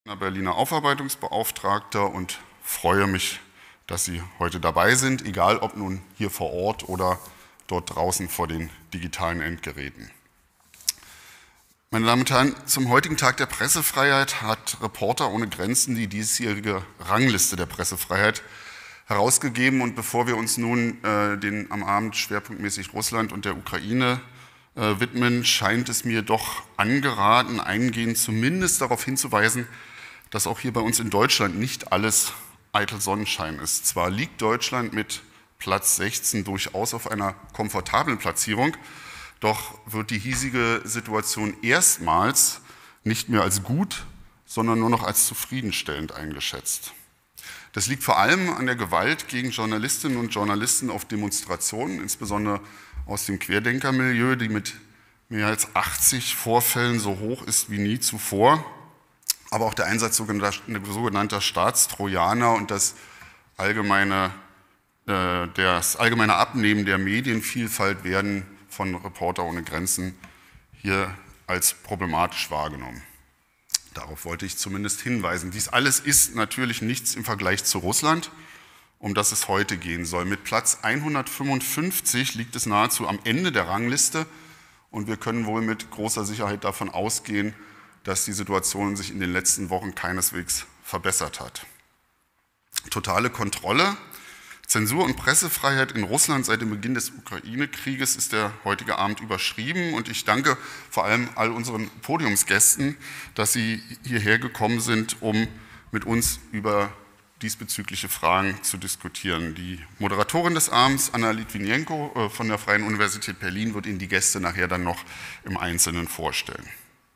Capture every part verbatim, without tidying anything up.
Berliner Aufarbeitungsbeauftragter und freue mich, dass Sie heute dabei sind, egal ob nun hier vor Ort oder dort draußen vor den digitalen Endgeräten. Meine Damen und Herren, zum heutigen Tag der Pressefreiheit hat Reporter ohne Grenzen die diesjährige Rangliste der Pressefreiheit herausgegeben. Und bevor wir uns nun äh, den am Abend schwerpunktmäßig Russland und der Ukraine äh, widmen, scheint es mir doch angeraten, eingehend zumindest darauf hinzuweisen, dass auch hier bei uns in Deutschland nicht alles eitel Sonnenschein ist. Zwar liegt Deutschland mit Platz sechzehn durchaus auf einer komfortablen Platzierung, doch wird die hiesige Situation erstmals nicht mehr als gut, sondern nur noch als zufriedenstellend eingeschätzt. Das liegt vor allem an der Gewalt gegen Journalistinnen und Journalisten auf Demonstrationen, insbesondere aus dem Querdenkermilieu, die mit mehr als achtzig Vorfällen so hoch ist wie nie zuvor. Aber auch der Einsatz sogenannter Staatstrojaner und das allgemeine, äh, das allgemeine Abnehmen der Medienvielfalt werden von Reporter ohne Grenzen hier als problematisch wahrgenommen. Darauf wollte ich zumindest hinweisen. Dies alles ist natürlich nichts im Vergleich zu Russland, um das es heute gehen soll. Mit Platz hundertfünfundfünfzig liegt es nahezu am Ende der Rangliste und wir können wohl mit großer Sicherheit davon ausgehen, dass die Situation sich in den letzten Wochen keineswegs verbessert hat. Totale Kontrolle, Zensur und Pressefreiheit in Russland seit dem Beginn des Ukraine-Krieges ist der heutige Abend überschrieben und ich danke vor allem all unseren Podiumsgästen, dass sie hierher gekommen sind, um mit uns über diesbezügliche Fragen zu diskutieren. Die Moderatorin des Abends, Anna Litwinenko von der Freien Universität Berlin, wird Ihnen die Gäste nachher dann noch im Einzelnen vorstellen.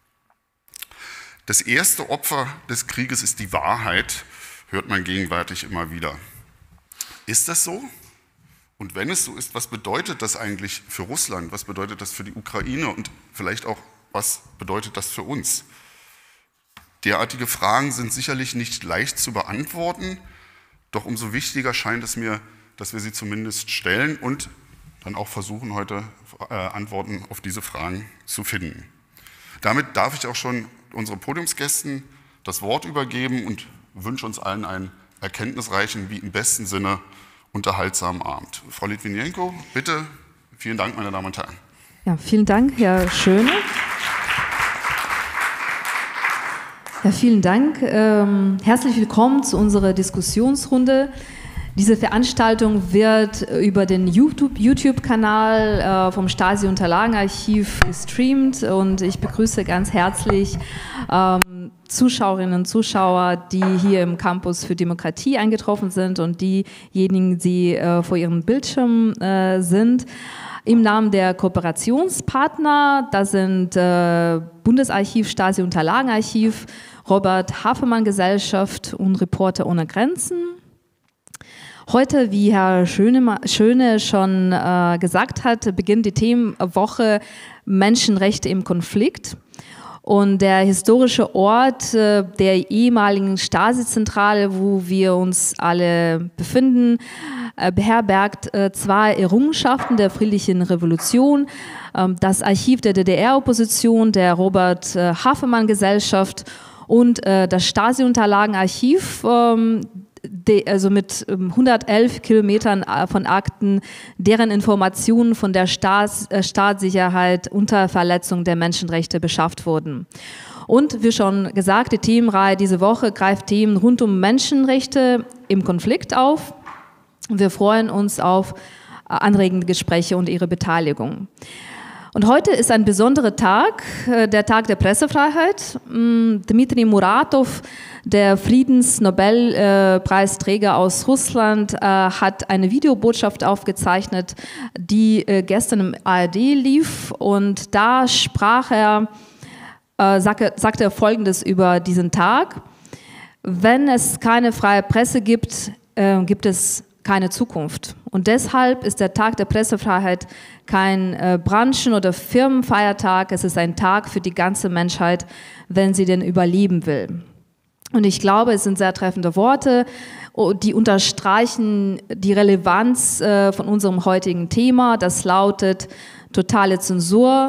Das erste Opfer des Krieges ist die Wahrheit, hört man gegenwärtig immer wieder. Ist das so? Und wenn es so ist, was bedeutet das eigentlich für Russland? Was bedeutet das für die Ukraine? Und vielleicht auch, was bedeutet das für uns? Derartige Fragen sind sicherlich nicht leicht zu beantworten, doch umso wichtiger scheint es mir, dass wir sie zumindest stellen und dann auch versuchen, heute äh, Antworten auf diese Fragen zu finden. Damit darf ich auch schon unseren Podiumsgästen das Wort übergeben und wünsche uns allen einen erkenntnisreichen, wie im besten Sinne unterhaltsamen Abend. Frau Litwinenko, bitte, vielen Dank, meine Damen und Herren. Ja, vielen Dank, Herr Schöne. Ja, vielen Dank. Ähm, herzlich willkommen zu unserer Diskussionsrunde. Diese Veranstaltung wird über den YouTube-Kanal äh, vom Stasi-Unterlagenarchiv gestreamt und ich begrüße ganz herzlich ähm, Zuschauerinnen und Zuschauer, die hier im Campus für Demokratie eingetroffen sind und diejenigen, die äh, vor ihrem Bildschirm äh, sind. Im Namen der Kooperationspartner, das sind äh, Bundesarchiv, Stasi-Unterlagenarchiv, Robert-Hafermann-Gesellschaft und Reporter ohne Grenzen. Heute, wie Herr Schöne, Schöne schon äh, gesagt hat, beginnt die Themenwoche Menschenrechte im Konflikt. Und der historische Ort äh, der ehemaligen Stasi-Zentrale, wo wir uns alle befinden, äh, beherbergt äh, zwei Errungenschaften der friedlichen Revolution. Ähm, das Archiv der D D R-Opposition, der Robert-Hafermann-Gesellschaft und äh, das Stasi-Unterlagenarchiv, ähm, also mit hundertelf Kilometern von Akten, deren Informationen von der Staats, äh, Staatssicherheit unter Verletzung der Menschenrechte beschafft wurden. Und wie schon gesagt, die Themenreihe diese Woche greift Themen rund um Menschenrechte im Konflikt auf. Wir freuen uns auf anregende Gespräche und Ihre Beteiligung. Und heute ist ein besonderer Tag, der Tag der Pressefreiheit. Dmitri Muratov, der Friedensnobelpreisträger aus Russland, hat eine Videobotschaft aufgezeichnet, die gestern im A R D lief. Und da sprach er, sagte, sagte er Folgendes über diesen Tag: Wenn es keine freie Presse gibt, gibt es keine Zukunft. Und deshalb ist der Tag der Pressefreiheit kein äh, Branchen- oder Firmenfeiertag, es ist ein Tag für die ganze Menschheit, wenn sie denn überleben will. Und ich glaube, es sind sehr treffende Worte, die unterstreichen die Relevanz äh, von unserem heutigen Thema. Das lautet totale Zensur,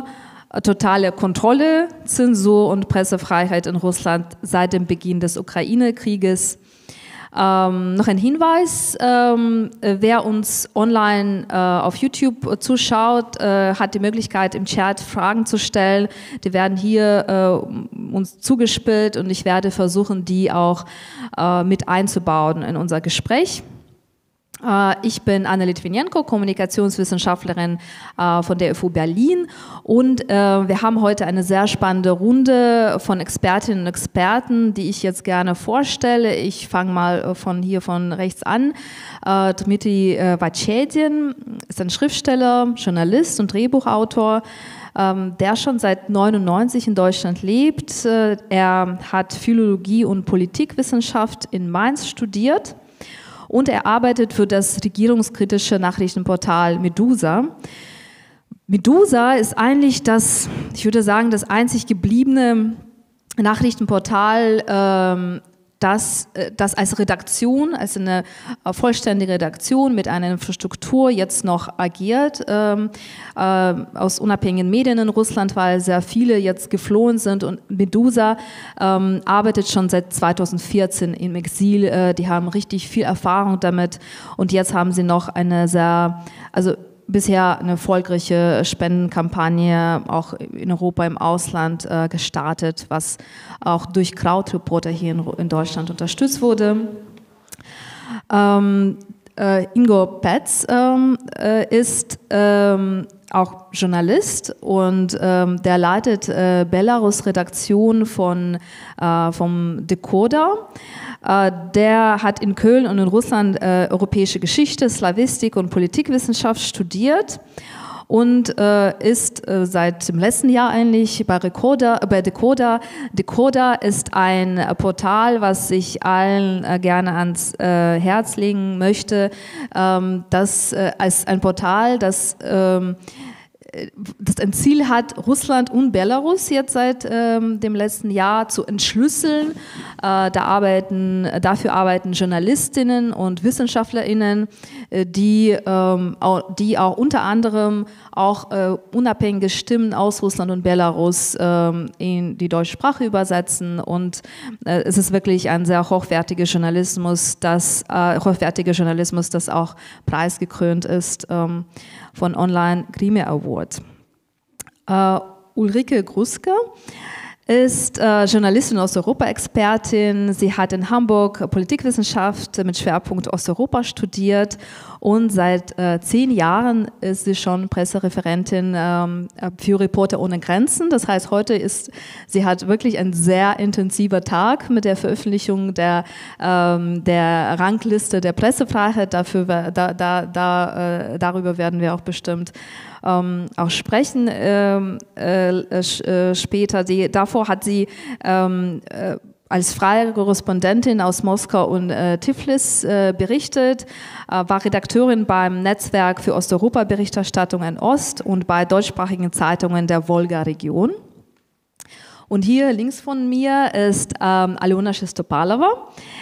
totale Kontrolle, Zensur und Pressefreiheit in Russland seit dem Beginn des Ukraine-Krieges. Ähm, noch ein Hinweis, ähm, wer uns online äh, auf YouTube zuschaut, äh, hat die Möglichkeit im Chat Fragen zu stellen. Die werden hier äh, uns zugespielt und ich werde versuchen, die auch äh, mit einzubauen in unser Gespräch. Ich bin Anna Litvinenko, Kommunikationswissenschaftlerin von der F U Berlin und wir haben heute eine sehr spannende Runde von Expertinnen und Experten, die ich jetzt gerne vorstelle. Ich fange mal von hier von rechts an. Dmitri Vatschedin ist ein Schriftsteller, Journalist und Drehbuchautor, der schon seit neunundneunzig in Deutschland lebt. Er hat Philologie und Politikwissenschaft in Mainz studiert. Und er arbeitet für das regierungskritische Nachrichtenportal Medusa. Medusa ist eigentlich das, ich würde sagen, das einzig gebliebene Nachrichtenportal, ähm, das, das als Redaktion, als eine vollständige Redaktion mit einer Infrastruktur jetzt noch agiert, ähm, äh, aus unabhängigen Medien in Russland, weil sehr viele jetzt geflohen sind und Medusa ähm, arbeitet schon seit zweitausendvierzehn im Exil, äh, die haben richtig viel Erfahrung damit und jetzt haben sie noch eine sehr, also bisher eine erfolgreiche Spendenkampagne auch in Europa, im Ausland äh, gestartet, was auch durch Krautreporter hier in, in Deutschland unterstützt wurde. Ähm, äh, Ingo Petz ähm, äh, ist ähm, auch Journalist und ähm, der leitet äh, Belarus-Redaktion von, äh, vom Decoder. Uh, der hat in Köln und in Russland äh, europäische Geschichte, Slawistik und Politikwissenschaft studiert und äh, ist äh, seit dem letzten Jahr eigentlich bei, Recorder, bei Decoder. Decoder ist ein Portal, was ich allen äh, gerne ans äh, Herz legen möchte. Ähm, das äh, ist ein Portal, das ähm, das ein Ziel hat, Russland und Belarus jetzt seit ähm, dem letzten Jahr zu entschlüsseln. Äh, da arbeiten, dafür arbeiten Journalistinnen und WissenschaftlerInnen, äh, die, ähm, auch, die auch unter anderem auch äh, unabhängige Stimmen aus Russland und Belarus ähm, in die deutsche Sprache übersetzen. Und äh, es ist wirklich ein sehr hochwertiger Journalismus, das, äh, hochwertiger Journalismus, das auch preisgekrönt ist ähm, von Online Grime Award. Uh, Ulrike Gruske ist äh, Journalistin und Osteuropa-Expertin. Sie hat in Hamburg Politikwissenschaft mit Schwerpunkt Osteuropa studiert und seit äh, zehn Jahren ist sie schon Pressereferentin ähm, für Reporter ohne Grenzen. Das heißt, heute ist, sie hat wirklich einen sehr intensiver Tag mit der Veröffentlichung der, ähm, der Rangliste der Pressefreiheit. Dafür, da, da, da, äh, darüber werden wir auch bestimmt Ähm, auch sprechen ähm, äh, äh, später. Die, davor hat sie ähm, äh, als freie Korrespondentin aus Moskau und äh, Tiflis äh, berichtet, äh, war Redakteurin beim Netzwerk für Osteuropa-Berichterstattung in Ost und bei deutschsprachigen Zeitungen der Wolga-Region. Und hier links von mir ist ähm, Alona Shestopalova.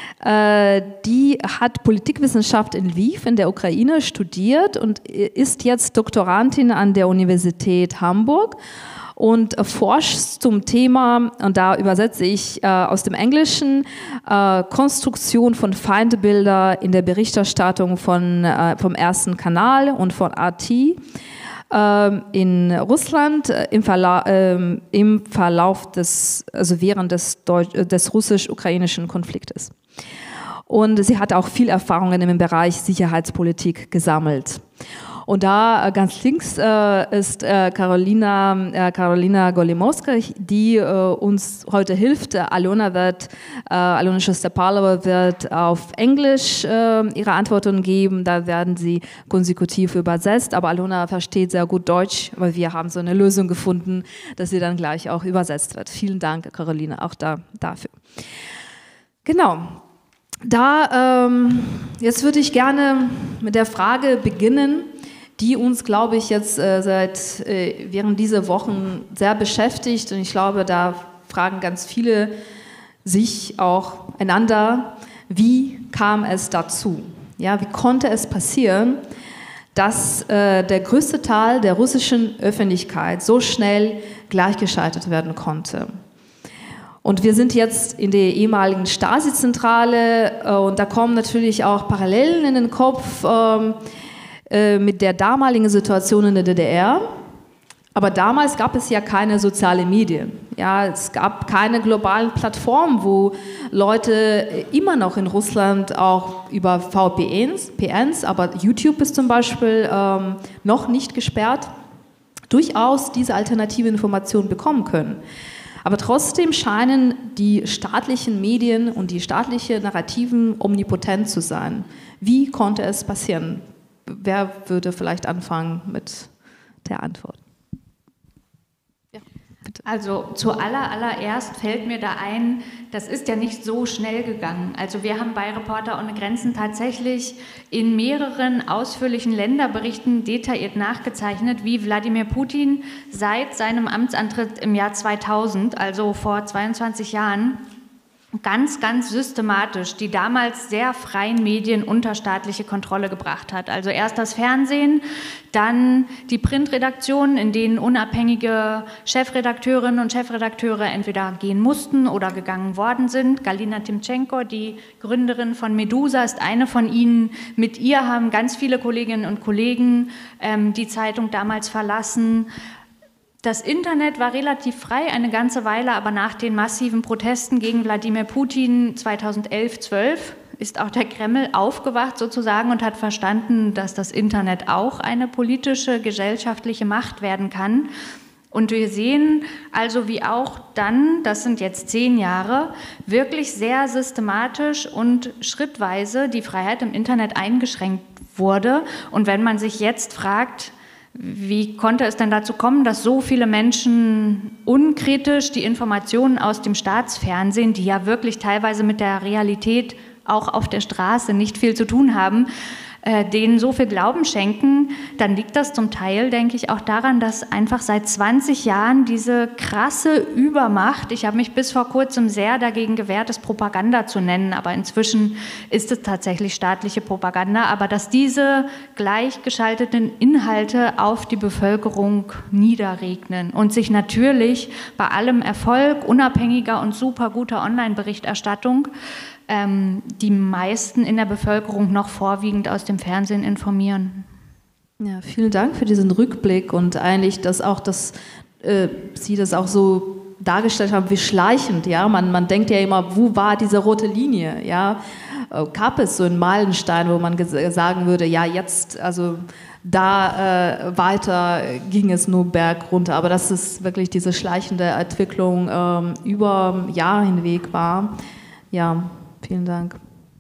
Äh, die hat Politikwissenschaft in Lviv in der Ukraine studiert und ist jetzt Doktorandin an der Universität Hamburg und forscht zum Thema, und da übersetze ich äh, aus dem Englischen, äh, Konstruktion von Feindbilder in der Berichterstattung von, äh, vom ersten Kanal und von R T in Russland im, Verla äh, im Verlauf des, also während des, des russisch-ukrainischen Konfliktes. Und sie hat auch viel Erfahrungen im Bereich Sicherheitspolitik gesammelt. Und da ganz links äh, ist äh, Karolina, äh, Karolina Golimowska, die äh, uns heute hilft. Alona wird, äh, Alona Shestopalova wird auf Englisch äh, ihre Antworten geben. Da werden sie konsekutiv übersetzt. Aber Alona versteht sehr gut Deutsch, weil wir haben so eine Lösung gefunden, dass sie dann gleich auch übersetzt wird. Vielen Dank, Karolina, auch da, dafür. Genau. Da, ähm, jetzt würde ich gerne mit der Frage beginnen, die uns, glaube ich, jetzt äh, seit äh, während dieser Wochen sehr beschäftigt. Und ich glaube, da fragen ganz viele sich auch einander, wie kam es dazu? Ja, wie konnte es passieren, dass äh, der größte Teil der russischen Öffentlichkeit so schnell gleichgeschaltet werden konnte. Und wir sind jetzt in der ehemaligen Stasi-Zentrale äh, und da kommen natürlich auch Parallelen in den Kopf äh, äh, mit der damaligen Situation in der D D R. Aber damals gab es ja keine sozialen Medien. Ja, es gab keine globalen Plattformen, wo Leute immer noch in Russland auch über V P Ns, P Ns, aber YouTube ist zum Beispiel ähm, noch nicht gesperrt, durchaus diese alternative Informationen bekommen können. Aber trotzdem scheinen die staatlichen Medien und die staatlichen Narrativen omnipotent zu sein. Wie konnte es passieren? Wer würde vielleicht anfangen mit der Antwort? Ja, bitte. Also zuallererst fällt mir da ein, das ist ja nicht so schnell gegangen. Also wir haben bei Reporter ohne Grenzen tatsächlich in mehreren ausführlichen Länderberichten detailliert nachgezeichnet, wie Wladimir Putin seit seinem Amtsantritt im Jahr zweitausend, also vor zweiundzwanzig Jahren, ganz, ganz systematisch die damals sehr freien Medien unter staatliche Kontrolle gebracht hat. Also erst das Fernsehen, dann die Printredaktionen, in denen unabhängige Chefredakteurinnen und Chefredakteure entweder gehen mussten oder gegangen worden sind. Galina Timchenko, die Gründerin von Medusa, ist eine von ihnen. Mit ihr haben ganz viele Kolleginnen und Kollegen ähm, die Zeitung damals verlassen. Das Internet war relativ frei eine ganze Weile, aber nach den massiven Protesten gegen Wladimir Putin zweitausendelf zwölf ist auch der Kreml aufgewacht sozusagen und hat verstanden, dass das Internet auch eine politische, gesellschaftliche Macht werden kann. Und wir sehen also, wie auch dann, das sind jetzt zehn Jahre, wirklich sehr systematisch und schrittweise die Freiheit im Internet eingeschränkt wurde. Und wenn man sich jetzt fragt, wie konnte es denn dazu kommen, dass so viele Menschen unkritisch die Informationen aus dem Staatsfernsehen, die ja wirklich teilweise mit der Realität auch auf der Straße nicht viel zu tun haben, äh, denen so viel Glauben schenken, dann liegt das zum Teil, denke ich, auch daran, dass einfach seit zwanzig Jahren diese krasse Übermacht, ich habe mich bis vor kurzem sehr dagegen gewehrt, es Propaganda zu nennen, aber inzwischen ist es tatsächlich staatliche Propaganda, aber dass diese gleichgeschalteten Inhalte auf die Bevölkerung niederregnen und sich natürlich bei allem Erfolg unabhängiger und super guter Online-Berichterstattung ähm, die meisten in der Bevölkerung noch vorwiegend aus dem Fernsehen informieren. Ja, vielen Dank für diesen Rückblick und eigentlich, dass auch das, äh, Sie das auch so dargestellt haben, wie schleichend, ja, man, man denkt ja immer, wo war diese rote Linie, ja, äh, gab es so einen Meilenstein, wo man sagen würde, ja, jetzt, also da äh, weiter ging es nur berg runter, aber dass es wirklich diese schleichende Entwicklung ähm, über Jahre hinweg war, ja, vielen Dank.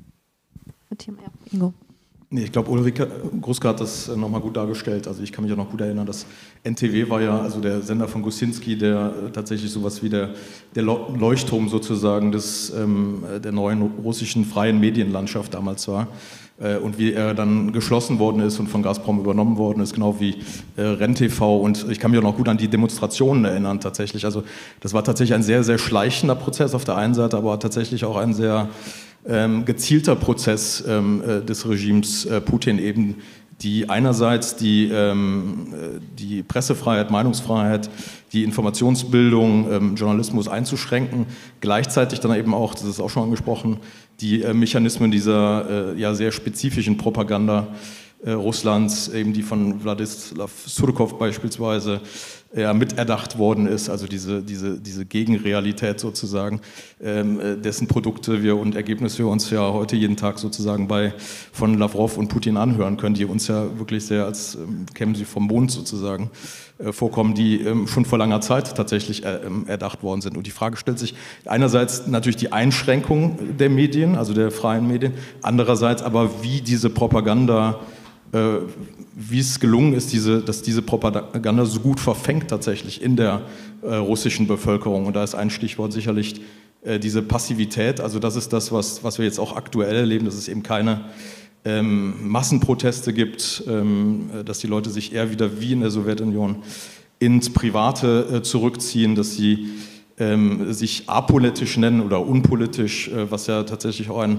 Ingo. Nee, ich glaube, Ulrike Gruska hat das nochmal gut dargestellt. Also ich kann mich auch noch gut erinnern, dass N T W war ja, also der Sender von Gusinski, der tatsächlich sowas wie der, der Leuchtturm sozusagen des, ähm, der neuen russischen freien Medienlandschaft damals war. Äh, und wie er dann geschlossen worden ist und von Gazprom übernommen worden ist, genau wie äh, RenTV. Und ich kann mich auch noch gut an die Demonstrationen erinnern tatsächlich. Also das war tatsächlich ein sehr, sehr schleichender Prozess auf der einen Seite, aber tatsächlich auch ein sehr Ähm, gezielter Prozess ähm, äh, des Regimes äh, Putin eben, die einerseits die, ähm, die Pressefreiheit, Meinungsfreiheit, die Informationsbildung, ähm, Journalismus einzuschränken, gleichzeitig dann eben auch, das ist auch schon angesprochen, die äh, Mechanismen dieser äh, ja sehr spezifischen Propaganda äh, Russlands, eben die von Wladislaw Surkov beispielsweise ja, miterdacht worden ist, also diese, diese, diese Gegenrealität sozusagen, ähm, dessen Produkte wir und Ergebnisse wir uns ja heute jeden Tag sozusagen bei von Lavrov und Putin anhören können, die uns ja wirklich sehr als ähm, kämen sie vom Mond sozusagen äh, vorkommen, die ähm, schon vor langer Zeit tatsächlich äh, äh, erdacht worden sind. Und die Frage stellt sich einerseits natürlich die Einschränkung der Medien, also der freien Medien, andererseits aber wie diese Propaganda äh, wie es gelungen ist, diese, dass diese Propaganda so gut verfängt tatsächlich in der äh, russischen Bevölkerung. Und da ist ein Stichwort sicherlich äh, diese Passivität. Also das ist das, was, was wir jetzt auch aktuell erleben, dass es eben keine ähm, Massenproteste gibt, ähm, dass die Leute sich eher wieder wie in der Sowjetunion ins Private äh, zurückziehen, dass sie ähm, sich apolitisch nennen oder unpolitisch, äh, was ja tatsächlich auch ein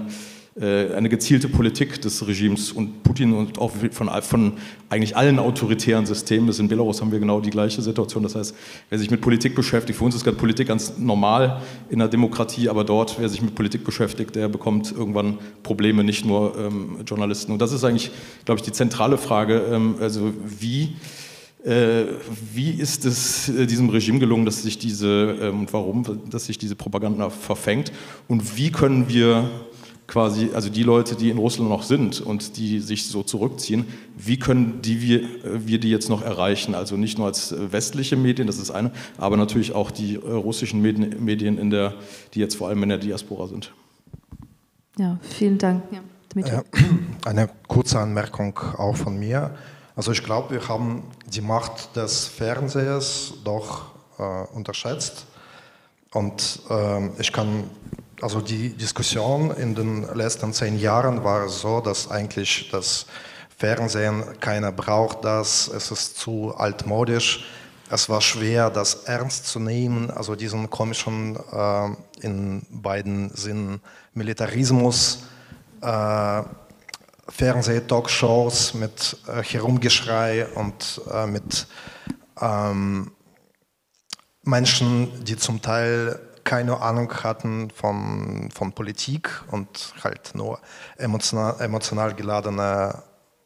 eine gezielte Politik des Regimes und Putin und auch von, von eigentlich allen autoritären Systemen. Das in Belarus haben wir genau die gleiche Situation. Das heißt, wer sich mit Politik beschäftigt, für uns ist gerade Politik ganz normal in der Demokratie, aber dort, wer sich mit Politik beschäftigt, der bekommt irgendwann Probleme, nicht nur ähm, Journalisten. Und das ist eigentlich, glaube ich, die zentrale Frage. Ähm, also wie, äh, wie ist es äh, diesem Regime gelungen, dass sich diese, ähm, und warum, dass sich diese Propaganda verfängt? Und wie können wir quasi, also die Leute, die in Russland noch sind und die sich so zurückziehen, wie können die wir, wir die jetzt noch erreichen? Also nicht nur als westliche Medien, das ist eine, aber natürlich auch die äh, russischen Medien, Medien in der, die jetzt vor allem in der Diaspora sind. Ja, vielen Dank. Ja, Dmitri. Äh, eine kurze Anmerkung auch von mir. Also ich glaube, wir haben die Macht des Fernsehers doch äh, unterschätzt. Und äh, ich kann Also die Diskussion in den letzten zehn Jahren war so, dass eigentlich das Fernsehen keiner braucht, das, es ist zu altmodisch, es war schwer, das ernst zu nehmen, also diesen komischen, äh, in beiden Sinnen, Militarismus, äh, Fernseh-Talkshows mit äh, Herumgeschrei und äh, mit ähm, Menschen, die zum Teil keine Ahnung hatten von, von Politik und halt nur emotional, emotional geladene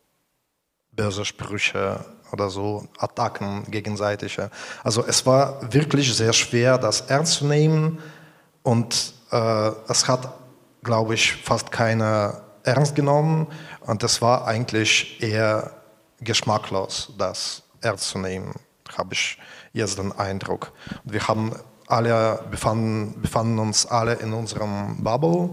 böse Sprüche oder so, Attacken gegenseitige. Also es war wirklich sehr schwer, das ernst zu nehmen und äh, es hat, glaube ich, fast keiner ernst genommen und es war eigentlich eher geschmacklos, das ernst zu nehmen, habe ich jetzt den Eindruck. Und wir haben alle befanden, befanden uns alle in unserem Bubble,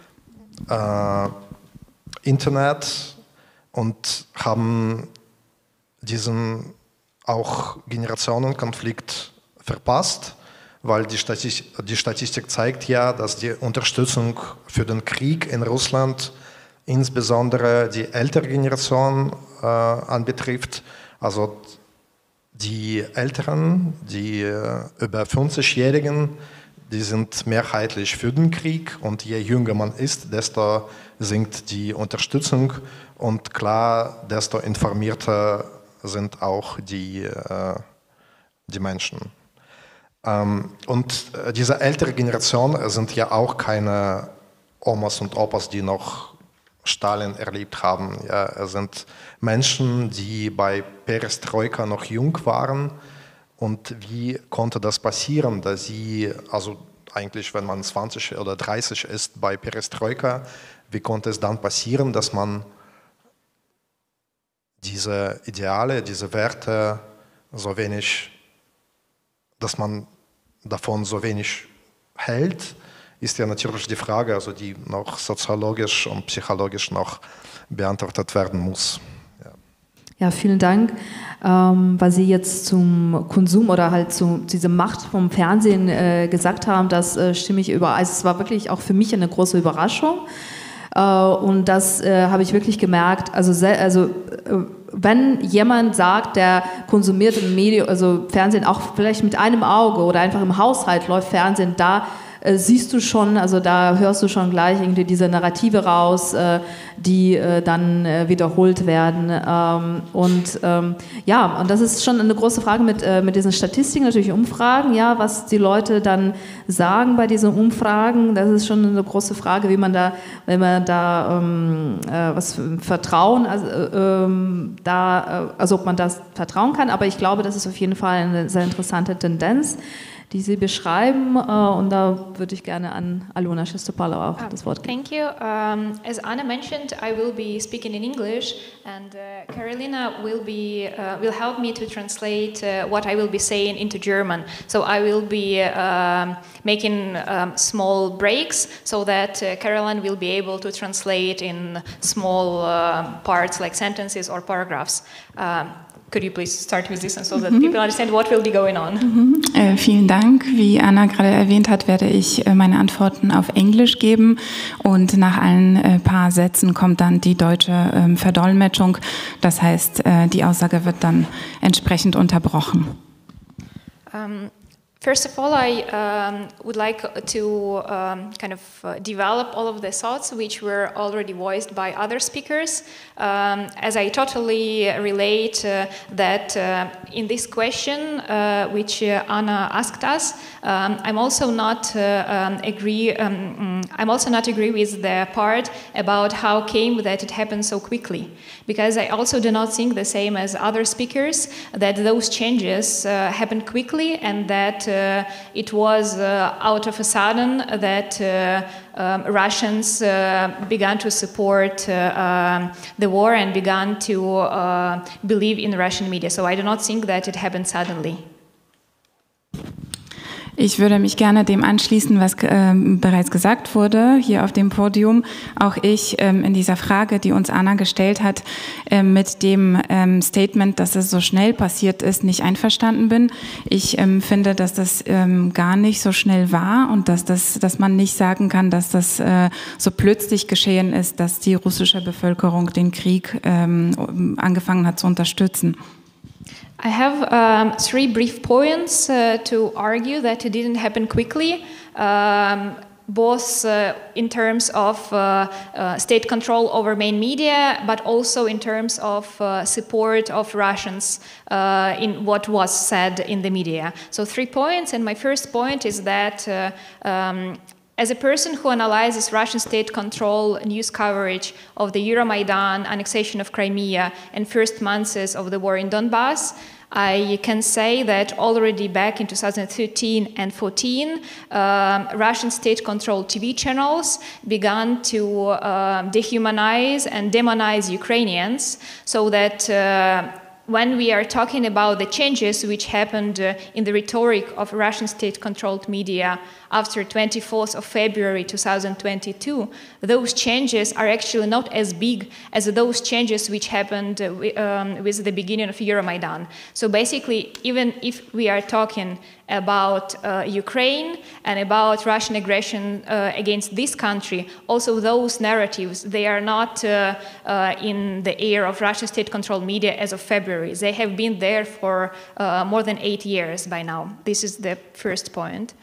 äh, Internet, und haben diesen auch Generationenkonflikt verpasst, weil die Statistik, die Statistik zeigt ja, dass die Unterstützung für den Krieg in Russland insbesondere die ältere Generation äh, anbetrifft. Also die Älteren, die äh, über fünfzigjährigen, die sind mehrheitlich für den Krieg, und je jünger man ist, desto sinkt die Unterstützung, und klar, desto informierter sind auch die, äh, die Menschen. Ähm, und äh, diese ältere Generation sind ja auch keine Omas und Opas, die noch Stalin erlebt haben. Ja, es sind Menschen, die bei Perestroika noch jung waren. Und wie konnte das passieren, dass sie, also eigentlich, wenn man zwanzig oder dreißig ist bei Perestroika, wie konnte es dann passieren, dass man diese Ideale, diese Werte so wenig, dass man davon so wenig hält, ist ja natürlich die Frage, also die noch soziologisch und psychologisch noch beantwortet werden muss. Ja, ja, vielen Dank. Ähm, was Sie jetzt zum Konsum oder halt zu dieser Macht vom Fernsehen äh, gesagt haben, das äh, stimme ich über. Also es war wirklich auch für mich eine große Überraschung. Äh, und das äh, habe ich wirklich gemerkt. Also, also äh, wenn jemand sagt, der konsumiert im Medium, also Fernsehen auch vielleicht mit einem Auge oder einfach im Haushalt läuft Fernsehen, da äh, siehst du schon, also da hörst du schon gleich irgendwie diese Narrative raus, äh, die äh, dann äh, wiederholt werden. Ähm, und ähm, ja, und das ist schon eine große Frage mit, äh, mit diesen Statistiken, natürlich Umfragen, ja, was die Leute dann sagen bei diesen Umfragen, das ist schon eine große Frage, wie man da, wenn man da ähm, äh, was Vertrauen, also, ähm, da, äh, also ob man das vertrauen kann, aber ich glaube, das ist auf jeden Fall eine sehr interessante Tendenz, die Sie beschreiben, uh, und da würde ich gerne an Alona Shestopalova auch das Wort geben. Thank you. Um, as Anna mentioned, I will be speaking in English, and uh, Carolina will be uh, will help me to translate uh, what I will be saying into German. So I will be uh, making um, small breaks so that uh, Caroline will be able to translate in small uh, parts like sentences or paragraphs. Um, Could you please start with this, and so that mhm. people understand what will be going on? Mhm. Äh, vielen Dank. Wie Anna gerade erwähnt hat, werde ich äh, meine Antworten auf Englisch geben, und nach allen äh, paar Sätzen kommt dann die deutsche äh, Verdolmetschung. Das heißt, äh, die Aussage wird dann entsprechend unterbrochen. Um, First of all, I um, would like to um, kind of uh, develop all of the thoughts which were already voiced by other speakers, um, as I totally relate uh, that uh, in this question uh, which uh, Anna asked us, um, I'm also not uh, um, agree. Um, I'm also not agree with the part about how came that it happened so quickly, because I also do not think the same as other speakers that those changes uh, happened quickly and that. Uh, it was uh, out of a sudden that uh, um, Russians uh, began to support uh, um, the war and began to uh, believe in Russian media. So I do not think that it happened suddenly. Ich würde mich gerne dem anschließen, was ähm, bereits gesagt wurde hier auf dem Podium. Auch ich ähm, in dieser Frage, die uns Anna gestellt hat, ähm, mit dem ähm, Statement, dass es so schnell passiert ist, nicht einverstanden bin. Ich ähm, finde, dass das ähm, gar nicht so schnell war und dass, das, dass man nicht sagen kann, dass das äh, so plötzlich geschehen ist, dass die russische Bevölkerung den Krieg ähm, angefangen hat zu unterstützen. I have um, three brief points uh, to argue that it didn't happen quickly, um, both uh, in terms of uh, uh, state control over main media, but also in terms of uh, support of Russians uh, in what was said in the media. So three points, and my first point is that uh, um, as a person who analyzes Russian state control news coverage of the Euromaidan, annexation of Crimea, and first months of the war in Donbass, I can say that already back in two thousand thirteen and fourteen, um, Russian state-controlled T V channels began to uh, dehumanize and demonize Ukrainians, so that uh, when we are talking about the changes which happened uh, in the rhetoric of Russian state-controlled media after twenty-fourth of February two thousand twenty-two, those changes are actually not as big as those changes which happened uh, um, with the beginning of Euromaidan. So basically, even if we are talking about uh, Ukraine and about Russian aggression uh, against this country, also those narratives, they are not uh, uh, in the air of Russian state-controlled media as of February. They have been there for uh, more than eight years by now. This is the first point.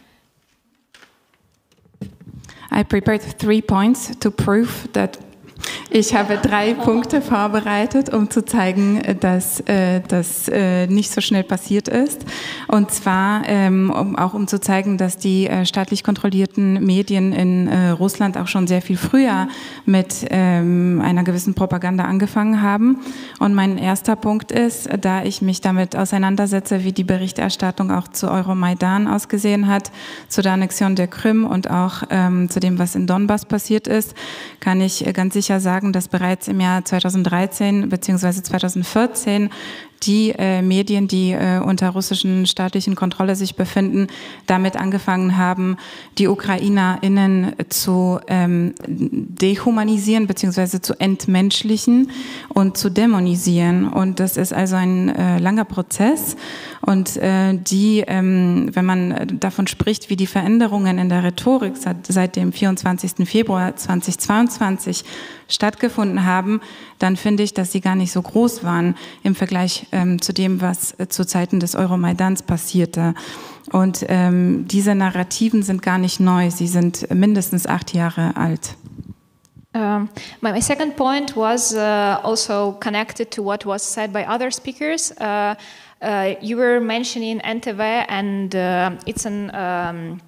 I prepared three points to prove that. Ich habe drei Punkte vorbereitet, um zu zeigen, dass äh, das äh, nicht so schnell passiert ist. Und zwar ähm, um, auch um zu zeigen, dass die äh, staatlich kontrollierten Medien in äh, Russland auch schon sehr viel früher mit ähm, einer gewissen Propaganda angefangen haben. Und mein erster Punkt ist, da ich mich damit auseinandersetze, wie die Berichterstattung auch zu Euromaidan ausgesehen hat, zu der Annexion der Krim und auch ähm, zu dem, was in Donbass passiert ist, kann ich äh, ganz sicher sagen, dass bereits im Jahr zweitausenddreizehn bzw. zweitausendvierzehn die äh, Medien, die äh, unter russischen staatlichen Kontrolle sich befinden, damit angefangen haben, die UkrainerInnen zu ähm, dehumanisieren bzw. zu entmenschlichen und zu dämonisieren. Und das ist also ein äh, langer Prozess. Und äh, die, ähm, wenn man davon spricht, wie die Veränderungen in der Rhetorik seit, seit dem vierundzwanzigsten Februar zweitausendzweiundzwanzig stattgefunden haben, dann finde ich, dass sie gar nicht so groß waren im Vergleich ähm, zu dem, was äh, zu Zeiten des Euromaidans passierte. Und ähm, diese Narrativen sind gar nicht neu, sie sind mindestens acht Jahre alt. Um, my, my second point was uh, also connected to what was said by other speakers. Uh, uh, you were mentioning N T V, and uh, it's an um,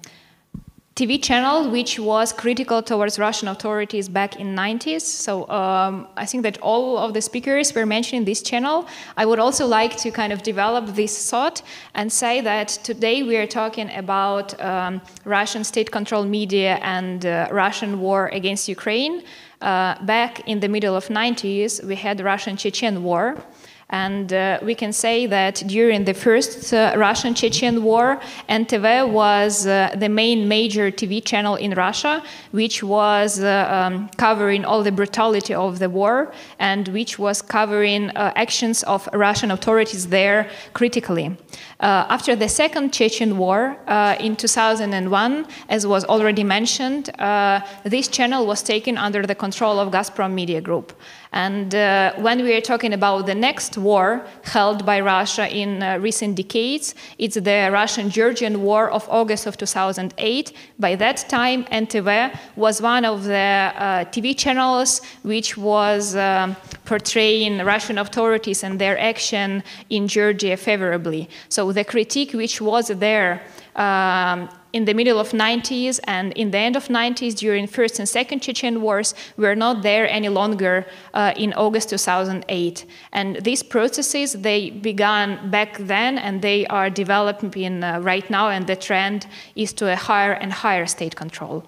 T V channel which was critical towards Russian authorities back in the nineties. So um, I think that all of the speakers were mentioning this channel. I would also like to kind of develop this thought and say that today we are talking about um, Russian state-controlled media and uh, Russian war against Ukraine. Uh, back in the middle of the nineties, we had the Russian-Chechen war. And uh, we can say that during the first uh, Russian-Chechen war, N T V was uh, the main major T V channel in Russia, which was uh, um, covering all the brutality of the war and which was covering uh, actions of Russian authorities there critically. Uh, after the second Chechen war uh, in two thousand one, as was already mentioned, uh, this channel was taken under the control of Gazprom Media Group. And uh, when we are talking about the next war held by Russia in uh, recent decades, it's the Russian-Georgian War of August of two thousand eight. By that time, N T V was one of the uh, T V channels which was um, portraying Russian authorities and their action in Georgia favorably. So the critique which was there um, in the middle of nineties and in the end of nineties during first and second Chechen wars were not there any longer uh, in August two thousand eight. And these processes, they began back then and they are developing uh, right now, and the trend is to a higher and higher state control.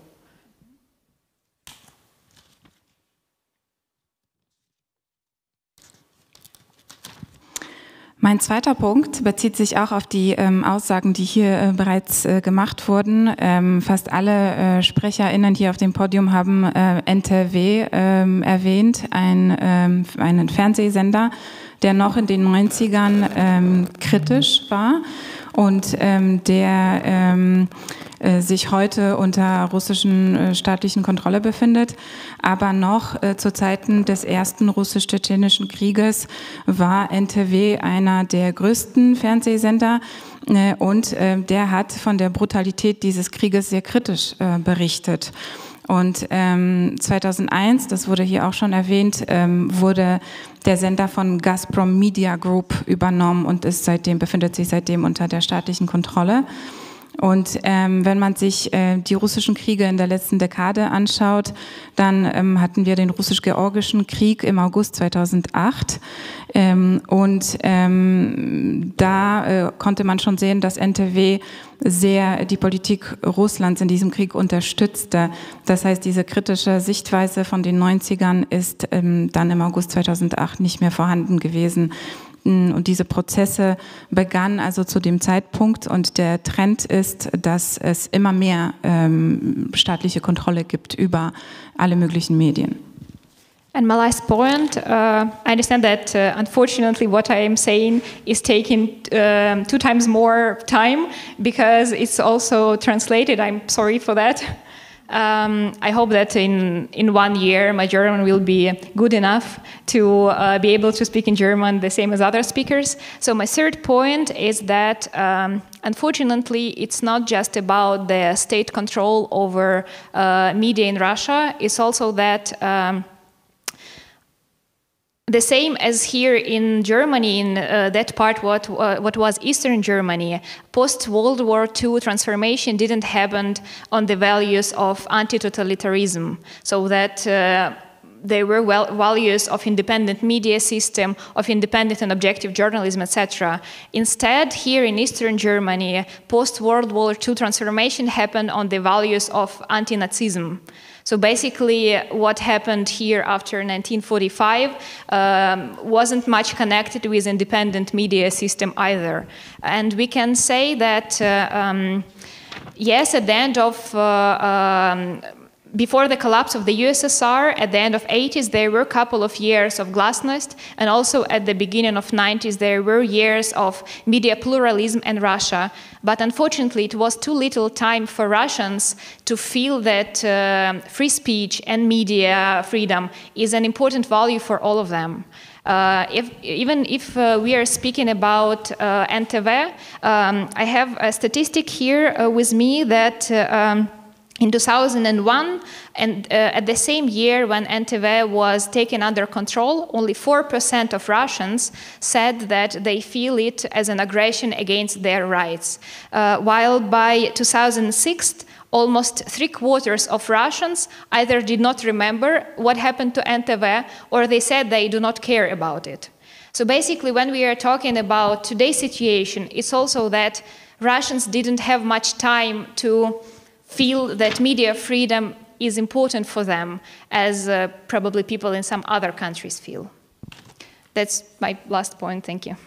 Mein zweiter Punkt bezieht sich auch auf die ähm, Aussagen, die hier äh, bereits äh, gemacht wurden. Ähm, fast alle äh, SprecherInnen hier auf dem Podium haben äh, N T V ähm, erwähnt, ein, ähm, einen Fernsehsender, der noch in den neunzigern ähm, kritisch war und ähm, der ähm, äh, sich heute unter russischen äh, staatlichen Kontrolle befindet. Aber noch äh, zu Zeiten des ersten russisch-tschetschenischen Krieges war N T V einer der größten Fernsehsender äh, und äh, der hat von der Brutalität dieses Krieges sehr kritisch äh, berichtet. Und ähm, zweitausendeins, das wurde hier auch schon erwähnt, ähm, wurde der Sender von Gazprom Media Group übernommen und ist seitdem, befindet sich seitdem unter der staatlichen Kontrolle. Und ähm, wenn man sich äh, die russischen Kriege in der letzten Dekade anschaut, dann ähm, hatten wir den russisch-georgischen Krieg im August zweitausendacht. Ähm, und ähm, da äh, konnte man schon sehen, dass N T V sehr die Politik Russlands in diesem Krieg unterstützte. Das heißt, diese kritische Sichtweise von den neunzigern ist ähm, dann im August zweitausendacht nicht mehr vorhanden gewesen. Und diese Prozesse begannen also zu dem Zeitpunkt und der Trend ist, dass es immer mehr ähm, staatliche Kontrolle gibt über alle möglichen Medien. And my last point, uh, I understand that uh, unfortunately what I am saying is taking um, two times more time because it's also translated. I'm sorry for that. Um, I hope that in, in one year my German will be good enough to uh, be able to speak in German the same as other speakers. So my third point is that um, unfortunately it's not just about the state control over uh, media in Russia, it's also that um, the same as here in Germany, in uh, that part what, uh, what was Eastern Germany, post-World War Two transformation didn't happen on the values of anti-totalitarianism, so that uh, there were well values of independent media system, of independent and objective journalism, et cetera. Instead, here in Eastern Germany, post-World War Two transformation happened on the values of anti-Nazism. So basically what happened here after nineteen forty-five um, wasn't much connected with independent media system either. And we can say that, uh, um, yes, at the end of, uh, um, before the collapse of the U S S R, at the end of eighties, there were a couple of years of glasnost, and also at the beginning of nineties, there were years of media pluralism in Russia. But unfortunately, it was too little time for Russians to feel that uh, free speech and media freedom is an important value for all of them. Uh, if, even if uh, we are speaking about uh, N T V, um, I have a statistic here uh, with me that uh, um, in two thousand one, and uh, at the same year when N T V was taken under control, only four percent of Russians said that they feel it as an aggression against their rights. Uh, while by two thousand six, almost three quarters of Russians either did not remember what happened to N T V or they said they do not care about it. So basically, when we are talking about today's situation, it's also that Russians didn't have much time to feel that media freedom is important for them, as uh, probably people in some other countries feel. That's my last point. Thank you.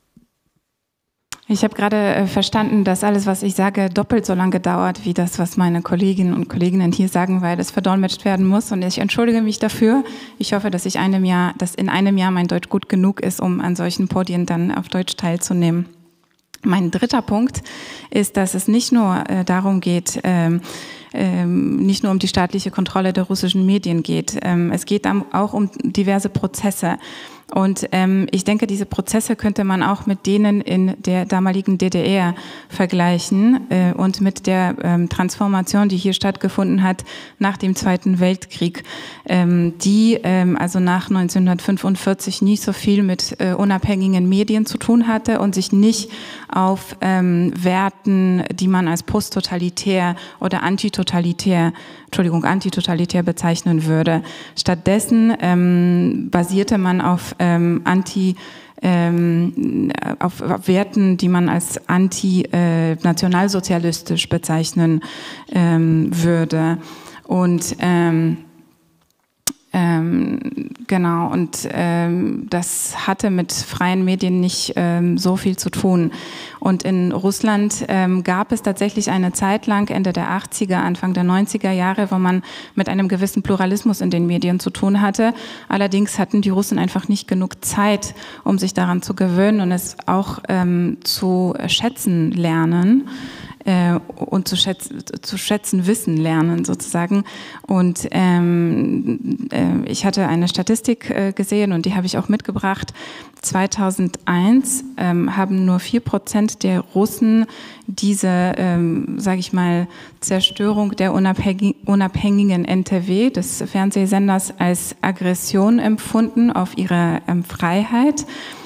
Ich habe gerade äh, verstanden, dass alles, was ich sage, doppelt so lange dauert, wie das, was meine Kolleginnen und Kollegen hier sagen, weil das verdolmetscht werden muss. Und ich entschuldige mich dafür. Ich hoffe, dass, ich einem Jahr, dass in einem Jahr mein Deutsch gut genug ist, um an solchen Podien dann auf Deutsch teilzunehmen. Mein dritter Punkt ist, dass es nicht nur äh, darum geht, ähm, ähm, nicht nur um die staatliche Kontrolle der russischen Medien geht. Ähm, es geht auch um diverse Prozesse. Und ähm, ich denke, diese Prozesse könnte man auch mit denen in der damaligen D D R vergleichen äh, und mit der ähm, Transformation, die hier stattgefunden hat nach dem Zweiten Weltkrieg, ähm, die ähm, also nach neunzehnhundertfünfundvierzig nie so viel mit äh, unabhängigen Medien zu tun hatte und sich nicht auf ähm, Werten, die man als posttotalitär oder antitotalitär Entschuldigung, antitotalitär bezeichnen würde. Stattdessen ähm, basierte man auf ähm, anti ähm, auf, auf Werten, die man als anti-nationalsozialistisch äh, bezeichnen ähm, würde. Und ähm, Ähm, genau, und ähm, das hatte mit freien Medien nicht ähm, so viel zu tun. Und in Russland ähm, gab es tatsächlich eine Zeit lang, Ende der achtziger, Anfang der neunziger Jahre, wo man mit einem gewissen Pluralismus in den Medien zu tun hatte. Allerdings hatten die Russen einfach nicht genug Zeit, um sich daran zu gewöhnen und es auch ähm, zu schätzen lernen. Und zu schätzen, zu schätzen Wissen lernen sozusagen. Und ähm, äh, ich hatte eine Statistik äh, gesehen und die habe ich auch mitgebracht. zweitausendeins ähm, haben nur vier Prozent der Russen diese, ähm, sage ich mal, Zerstörung der unabhängig, unabhängigen N T W, des Fernsehsenders, als Aggression empfunden auf ihre ähm, Freiheit.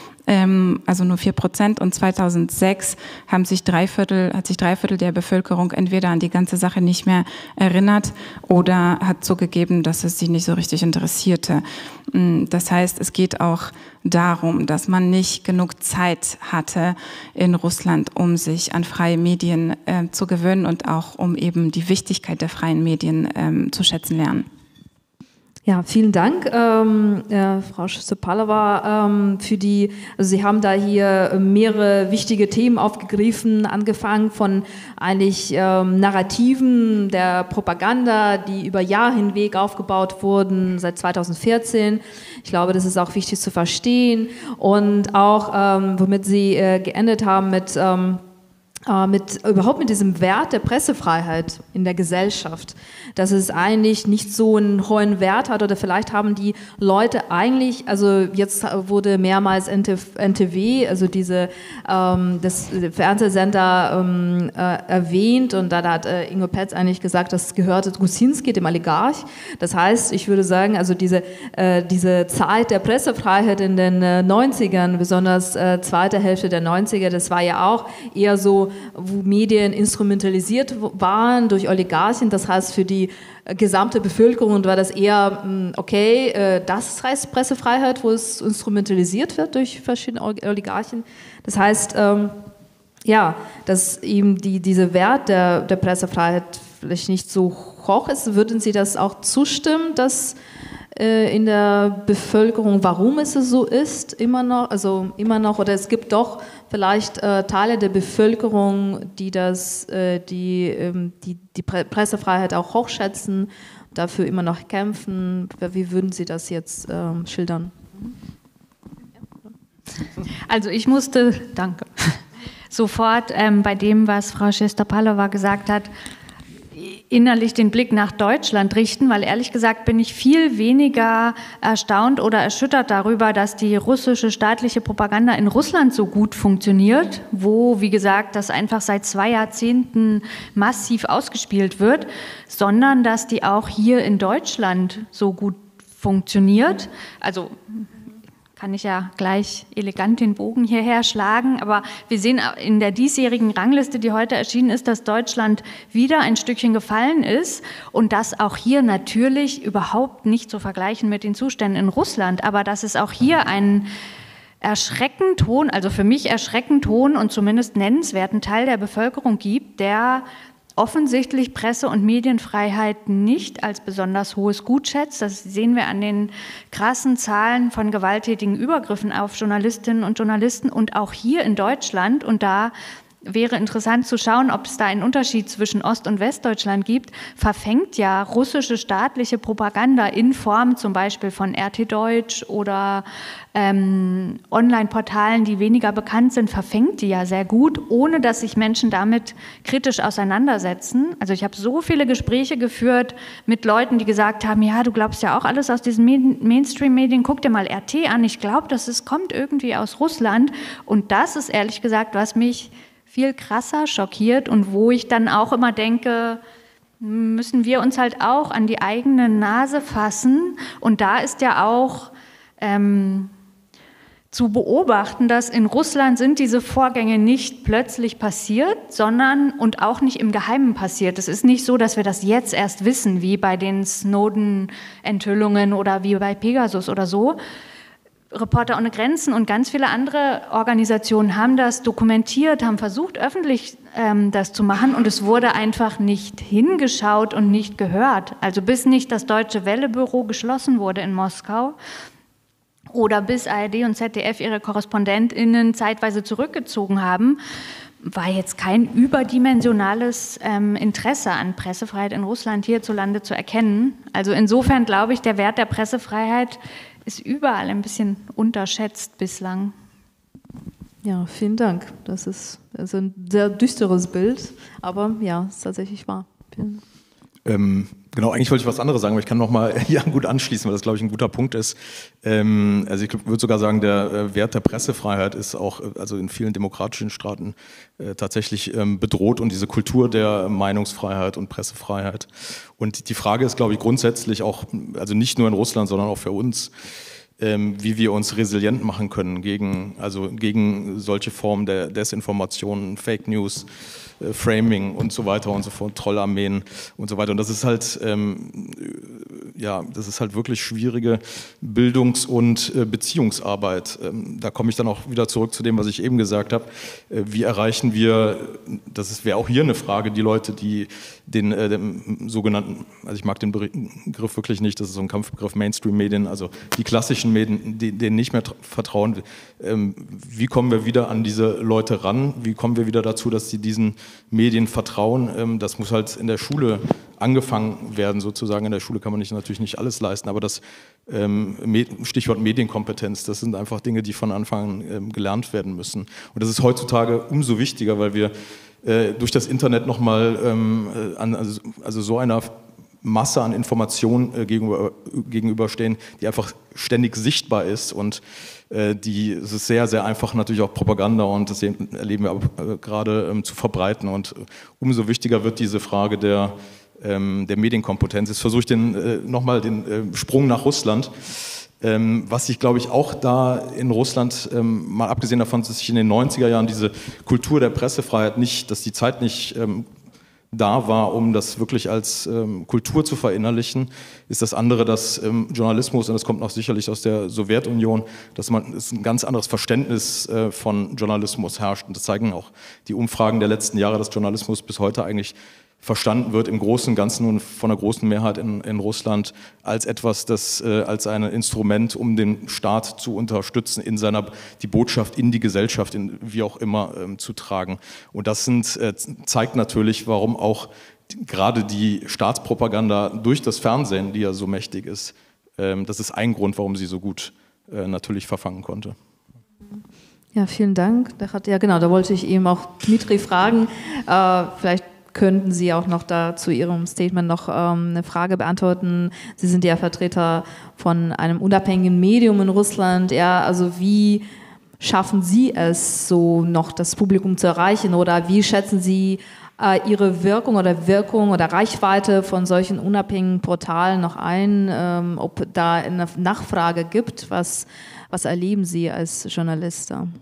Also nur vier Prozent, und zweitausendsechs haben sich drei Viertel, hat sich drei Viertel der Bevölkerung entweder an die ganze Sache nicht mehr erinnert oder hat zugegeben, dass es sie nicht so richtig interessierte. Das heißt, es geht auch darum, dass man nicht genug Zeit hatte in Russland, um sich an freie Medien äh, zu gewöhnen und auch um eben die Wichtigkeit der freien Medien ähm, zu schätzen lernen. Ja, vielen Dank, ähm, äh, Frau Štěpálová, ähm, für die, also Sie haben da hier mehrere wichtige Themen aufgegriffen, angefangen von eigentlich ähm, Narrativen der Propaganda, die über Jahre hinweg aufgebaut wurden, seit zweitausendvierzehn. Ich glaube, das ist auch wichtig zu verstehen, und auch, ähm, womit Sie äh, geendet haben mit ähm, mit überhaupt mit diesem Wert der Pressefreiheit in der Gesellschaft, dass es eigentlich nicht so einen hohen Wert hat, oder vielleicht haben die Leute eigentlich, also jetzt wurde mehrmals N T W, also diese ähm, das Fernsehsender ähm, äh, erwähnt, und da, da hat äh, Ingo Petz eigentlich gesagt, das gehörte Gusinski, dem Oligarch. Das heißt, ich würde sagen, also diese, äh, diese Zeit der Pressefreiheit in den äh, neunzigern, besonders äh, zweite Hälfte der neunziger, das war ja auch eher so, wo Medien instrumentalisiert waren durch Oligarchen, das heißt für die gesamte Bevölkerung war das eher, okay, das heißt Pressefreiheit, wo es instrumentalisiert wird durch verschiedene Oligarchen. Das heißt, ja, dass eben die, dieser Wert der, der Pressefreiheit vielleicht nicht so hoch ist. Würden Sie das auch zustimmen, dass in der Bevölkerung, warum es so ist, immer noch, also immer noch, oder es gibt doch vielleicht äh, Teile der Bevölkerung, die das, äh, die, ähm, die die Pressefreiheit auch hochschätzen, dafür immer noch kämpfen. Wie würden Sie das jetzt ähm, schildern? Also ich musste, danke, sofort ähm, bei dem, was Frau Štěpálová gesagt hat, innerlich den Blick nach Deutschland richten, weil ehrlich gesagt bin ich viel weniger erstaunt oder erschüttert darüber, dass die russische staatliche Propaganda in Russland so gut funktioniert, wo, wie gesagt, das einfach seit zwei Jahrzehnten massiv ausgespielt wird, sondern dass die auch hier in Deutschland so gut funktioniert. Also kann ich ja gleich elegant den Bogen hierher schlagen, aber wir sehen in der diesjährigen Rangliste, die heute erschienen ist, dass Deutschland wieder ein Stückchen gefallen ist, und das auch hier natürlich überhaupt nicht zu vergleichen mit den Zuständen in Russland, aber dass es auch hier einen erschreckend hohen, also für mich erschreckend hohen und zumindest nennenswerten Teil der Bevölkerung gibt, der offensichtlich Presse- und Medienfreiheit nicht als besonders hohes Gut schätzt. Das sehen wir an den krassen Zahlen von gewalttätigen Übergriffen auf Journalistinnen und Journalisten und auch hier in Deutschland. Und da wäre interessant zu schauen, ob es da einen Unterschied zwischen Ost- und Westdeutschland gibt, verfängt ja russische staatliche Propaganda in Form zum Beispiel von R T Deutsch oder ähm, Online-Portalen, die weniger bekannt sind, verfängt die ja sehr gut, ohne dass sich Menschen damit kritisch auseinandersetzen. Also ich habe so viele Gespräche geführt mit Leuten, die gesagt haben, ja, du glaubst ja auch alles aus diesen Mainstream-Medien, guck dir mal R T an, ich glaube, dass es kommt irgendwie aus Russland. Und das ist ehrlich gesagt, was mich viel krasser schockiert und wo ich dann auch immer denke, müssen wir uns halt auch an die eigene Nase fassen. Und da ist ja auch ähm, zu beobachten, dass in Russland sind diese Vorgänge nicht plötzlich passiert, sondern und auch nicht im Geheimen passiert. Es ist nicht so, dass wir das jetzt erst wissen, wie bei den Snowden-Enthüllungen oder wie bei Pegasus oder so. Reporter ohne Grenzen und ganz viele andere Organisationen haben das dokumentiert, haben versucht, öffentlich ähm, das zu machen und es wurde einfach nicht hingeschaut und nicht gehört. Also bis nicht das Deutsche Welle-Büro geschlossen wurde in Moskau oder bis A R D und Z D F ihre KorrespondentInnen zeitweise zurückgezogen haben, war jetzt kein überdimensionales ähm, Interesse an Pressefreiheit in Russland hierzulande zu erkennen. Also insofern glaube ich, der Wert der Pressefreiheit ist überall ein bisschen unterschätzt bislang. Ja, vielen Dank. Das ist, das ist ein sehr düsteres Bild, aber ja, es ist tatsächlich wahr. Ähm, genau, eigentlich wollte ich was anderes sagen, aber ich kann noch mal hier gut anschließen, weil das, glaube ich, ein guter Punkt ist. Ähm, also ich würde sogar sagen, der äh, Wert der Pressefreiheit ist auch äh, also in vielen demokratischen Staaten äh, tatsächlich ähm, bedroht und diese Kultur der Meinungsfreiheit und Pressefreiheit. Und die Frage ist, glaube ich, grundsätzlich auch, also nicht nur in Russland, sondern auch für uns, ähm, wie wir uns resilient machen können gegen, also gegen solche Formen der Desinformation, Fake News, Framing und so weiter und so fort, Trollarmeen und so weiter. Und das ist halt, ähm, ja, das ist halt wirklich schwierige Bildungs- und äh, Beziehungsarbeit. Ähm, da komme ich dann auch wieder zurück zu dem, was ich eben gesagt habe. Äh, wie erreichen wir, das wäre auch hier eine Frage, die Leute, die den, äh, den sogenannten, also ich mag den Begriff wirklich nicht, das ist so ein Kampfbegriff, Mainstream-Medien, also die klassischen Medien, die, denen nicht mehr vertrauen. Ähm, wie kommen wir wieder an diese Leute ran? Wie kommen wir wieder dazu, dass sie diesen Medien vertrauen? Das muss halt in der Schule angefangen werden, sozusagen. In der Schule kann man nicht, natürlich nicht alles leisten, aber das Stichwort Medienkompetenz, das sind einfach Dinge, die von Anfang an gelernt werden müssen. Und das ist heutzutage umso wichtiger, weil wir durch das Internet nochmal an also, also so einer Masse an Informationen äh, gegenüber, gegenüberstehen, die einfach ständig sichtbar ist und äh, die es ist sehr, sehr einfach natürlich auch Propaganda und das erleben wir aber, äh, gerade ähm, zu verbreiten und umso wichtiger wird diese Frage der, ähm, der Medienkompetenz. Jetzt versuche ich den, äh, nochmal den äh, Sprung nach Russland. Ähm, was ich glaube ich auch da in Russland, ähm, mal abgesehen davon, dass sich in den neunziger Jahren diese Kultur der Pressefreiheit nicht, dass die Zeit nicht ähm, da war, um das wirklich als ähm, Kultur zu verinnerlichen, ist das andere, dass ähm, Journalismus, und das kommt noch sicherlich aus der Sowjetunion, dass man dass ein ganz anderes Verständnis äh, von Journalismus herrscht. Und das zeigen auch die Umfragen der letzten Jahre, dass Journalismus bis heute eigentlich verstanden wird im Großen und Ganzen und von einer großen Mehrheit in, in Russland als etwas, das äh, als ein Instrument, um den Staat zu unterstützen, in seiner die Botschaft in die Gesellschaft, in, wie auch immer, ähm, zu tragen. Und das sind, äh, zeigt natürlich, warum auch die, gerade die Staatspropaganda durch das Fernsehen, die ja so mächtig ist, ähm, das ist ein Grund, warum sie so gut äh, natürlich verfangen konnte. Ja, vielen Dank. Da hat, ja, genau, da wollte ich eben auch Dmitri fragen, äh, vielleicht könnten Sie auch noch da zu Ihrem Statement noch ähm, eine Frage beantworten? Sie sind ja Vertreter von einem unabhängigen Medium in Russland. Ja, also wie schaffen Sie es, so noch das Publikum zu erreichen? Oder wie schätzen Sie äh, Ihre Wirkung oder Wirkung oder Reichweite von solchen unabhängigen Portalen noch ein? Ähm, ob da eine Nachfrage gibt? Was, was erleben Sie als Journalist da?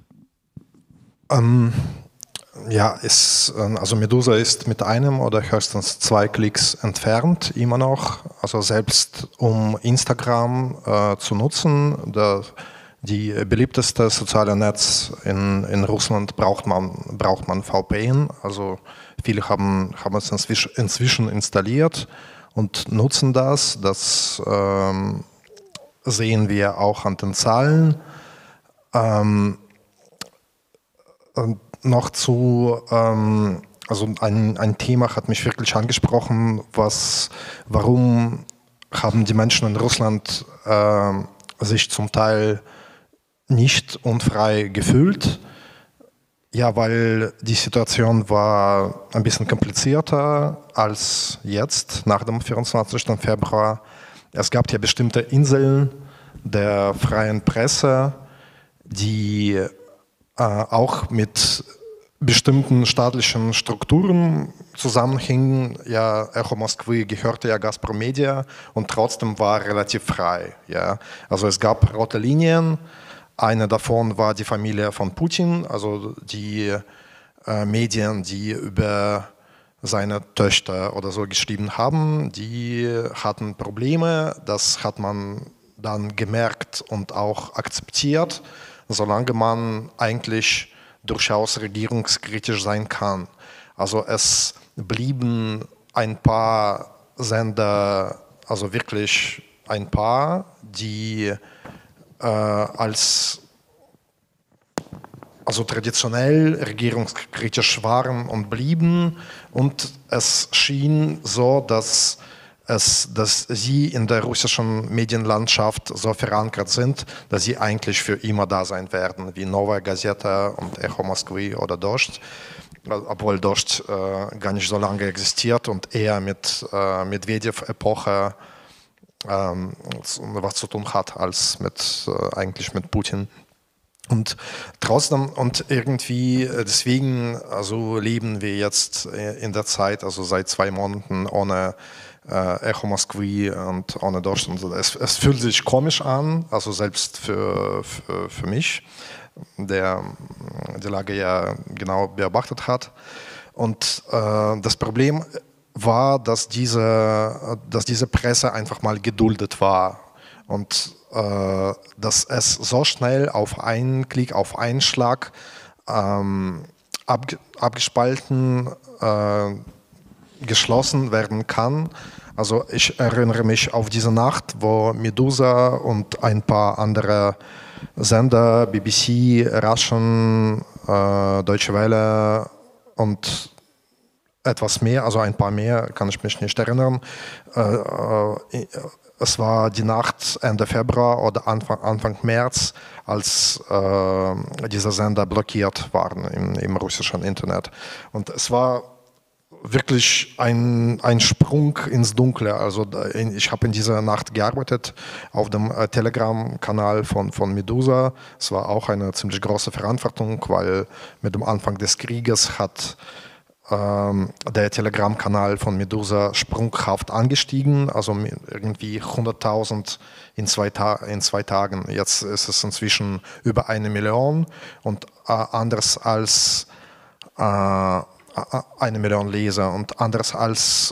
Ähm Ja, ist, also Medusa ist mit einem oder höchstens zwei Klicks entfernt, immer noch. Also selbst um Instagram äh, zu nutzen, der, die beliebteste soziale Netz in, in Russland braucht man, braucht man V P N. Also viele haben, haben es inzwischen, inzwischen installiert und nutzen das. Das ähm, sehen wir auch an den Zahlen. Ähm, noch zu, ähm, also ein, ein Thema hat mich wirklich angesprochen, was, warum haben die Menschen in Russland äh, sich zum Teil nicht unfrei gefühlt. Ja, weil die Situation war ein bisschen komplizierter als jetzt, nach dem vierundzwanzigsten Februar. Es gab ja bestimmte Inseln der freien Presse, die äh, auch mit bestimmten staatlichen Strukturen zusammenhingen. Ja, Echo Moskwy gehörte ja Gazprom Media und trotzdem war relativ frei. Ja. Also es gab rote Linien. Eine davon war die Familie von Putin, also die äh, Medien, die über seine Töchter oder so geschrieben haben, die hatten Probleme. Das hat man dann gemerkt und auch akzeptiert, solange man eigentlich durchaus regierungskritisch sein kann. Also es blieben ein paar Sender, also wirklich ein paar, die äh, als also traditionell regierungskritisch waren und blieben, und es schien so, dass Es, dass sie in der russischen Medienlandschaft so verankert sind, dass sie eigentlich für immer da sein werden, wie Novaya Gazeta und Echo Moskwy oder Dost, obwohl Dost äh, gar nicht so lange existiert und eher mit äh, Medvedev-Epoche ähm, was zu tun hat, als mit, äh, eigentlich mit Putin. Und trotzdem, und irgendwie, deswegen also leben wir jetzt in der Zeit, also seit zwei Monaten ohne Echo Moskwy und ohne Deutschland. Es, es fühlt sich komisch an, also selbst für, für, für mich, der die Lage ja genau beobachtet hat. Und äh, das Problem war, dass diese, dass diese Presse einfach mal geduldet war und äh, dass es so schnell auf einen Klick, auf einen Schlag ähm, ab, abgespalten, äh, geschlossen werden kann. Also ich erinnere mich auf diese Nacht, wo Medusa und ein paar andere Sender, B B C, Russian, äh, Deutsche Welle und etwas mehr, also ein paar mehr, kann ich mich nicht erinnern. Äh, äh, es war die Nacht Ende Februar oder Anfang, Anfang März, als äh, diese Sender blockiert waren im, im russischen Internet. Und es war wirklich ein, ein Sprung ins Dunkle. Also ich habe in dieser Nacht gearbeitet auf dem äh, Telegram-Kanal von, von Medusa. Es war auch eine ziemlich große Verantwortung, weil mit dem Anfang des Krieges hat ähm, der Telegram-Kanal von Medusa sprunghaft angestiegen, also irgendwie hunderttausend in zwei, Ta- in zwei Tagen. Jetzt ist es inzwischen über eine Million und äh, anders als äh, eine Million Leser und anders als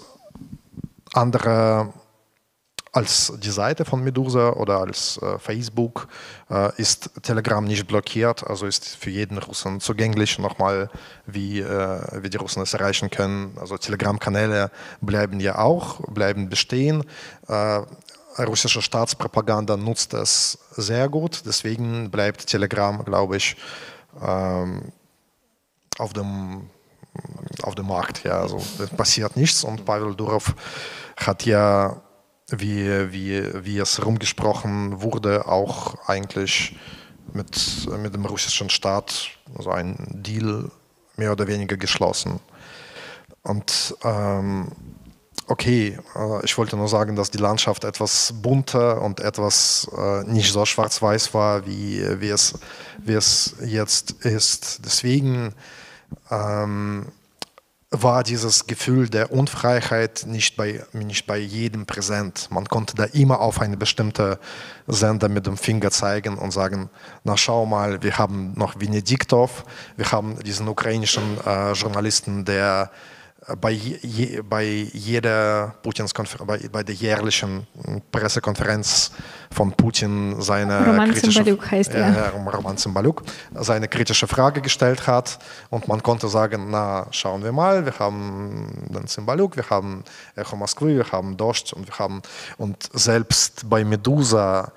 andere als die Seite von Medusa oder als äh, Facebook äh, ist Telegram nicht blockiert, also ist für jeden Russen zugänglich nochmal, wie, äh, wie die Russen es erreichen können. Also Telegram-Kanäle bleiben ja auch, bleiben bestehen. Äh, russische Staatspropaganda nutzt es sehr gut, deswegen bleibt Telegram, glaube ich, ähm, auf dem auf dem Markt, ja, also es passiert nichts und Pavel Durov hat ja, wie, wie, wie es rumgesprochen wurde, auch eigentlich mit, mit dem russischen Staat also einen Deal mehr oder weniger geschlossen. Und ähm, okay, äh, ich wollte nur sagen, dass die Landschaft etwas bunter und etwas äh, nicht so schwarz-weiß war, wie, wie, es, wie es jetzt ist. Deswegen Ähm, war dieses Gefühl der Unfreiheit nicht bei, nicht bei jedem präsent. Man konnte da immer auf eine bestimmte Sender mit dem Finger zeigen und sagen, na schau mal, wir haben noch Venediktov, wir haben diesen ukrainischen äh, Journalisten, der bei, je, bei jeder Putins bei, bei der jährlichen Pressekonferenz von Putin seine Roman kritische, Cymbaluk heißt er. Äh, Roman Cymbaluk, seine kritische Frage gestellt hat und man konnte sagen, na schauen wir mal, wir haben den Cymbaluk, wir haben Echo Moskwy, wir haben Dost und wir haben und selbst bei Medusa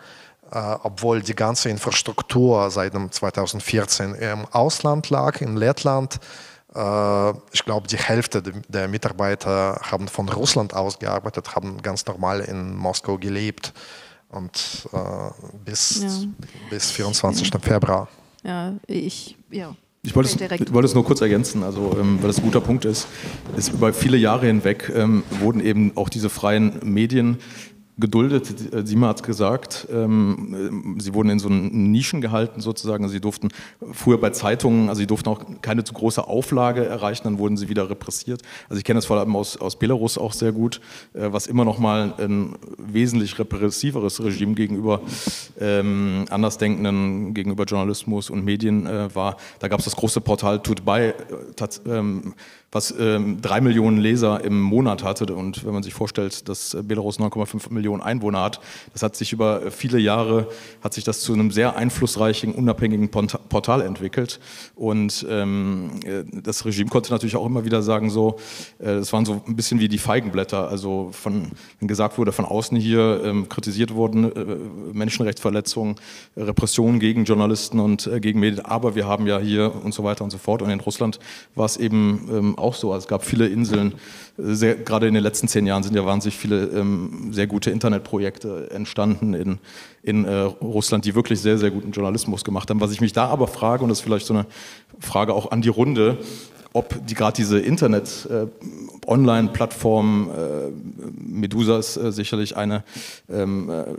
äh, obwohl die ganze Infrastruktur seit dem zweitausendvierzehn im Ausland lag, in Lettland. Äh, ich glaube, die Hälfte der Mitarbeiter haben von Russland aus gearbeitet, haben ganz normal in Moskau gelebt und äh, bis, ja. bis vierundzwanzigsten Februar. Ja, ich, ja. Ich wollte, es, ich wollte es nur kurz ergänzen, also ähm, weil das ein guter Punkt ist. ist über viele Jahre hinweg ähm, wurden eben auch diese freien Medien geduldet. Sima hat es gesagt, ähm, sie wurden in so Nischen gehalten sozusagen. Sie durften früher bei Zeitungen, also sie durften auch keine zu große Auflage erreichen, dann wurden sie wieder repressiert. Also ich kenne das vor allem aus, aus Belarus auch sehr gut, äh, was immer noch mal ein wesentlich repressiveres Regime gegenüber ähm, Andersdenkenden, gegenüber Journalismus und Medien äh, war. Da gab es das große Portal Tutbay, äh, ähm, was ähm, drei Millionen Leser im Monat hatte. Und wenn man sich vorstellt, dass Belarus neun Komma fünf Millionen Einwohner hat, das hat sich über viele Jahre, hat sich das zu einem sehr einflussreichen, unabhängigen Portal entwickelt. Und ähm, das Regime konnte natürlich auch immer wieder sagen, so, äh, das waren so ein bisschen wie die Feigenblätter, also von, wenn gesagt wurde, von außen hier ähm, kritisiert wurden, äh, Menschenrechtsverletzungen, äh, Repressionen gegen Journalisten und äh, gegen Medien, aber wir haben ja hier und so weiter und so fort. Und in Russland war es eben ähm, auch so. Also es gab viele Inseln, sehr, gerade in den letzten zehn Jahren sind ja wahnsinnig viele ähm, sehr gute Internetprojekte entstanden in, in äh, Russland, die wirklich sehr, sehr guten Journalismus gemacht haben. Was ich mich da aber frage, und das ist vielleicht so eine Frage auch an die Runde, ob die gerade diese Internet-Online-Plattform, äh, äh, Medusa ist äh, sicherlich eine, ähm, äh,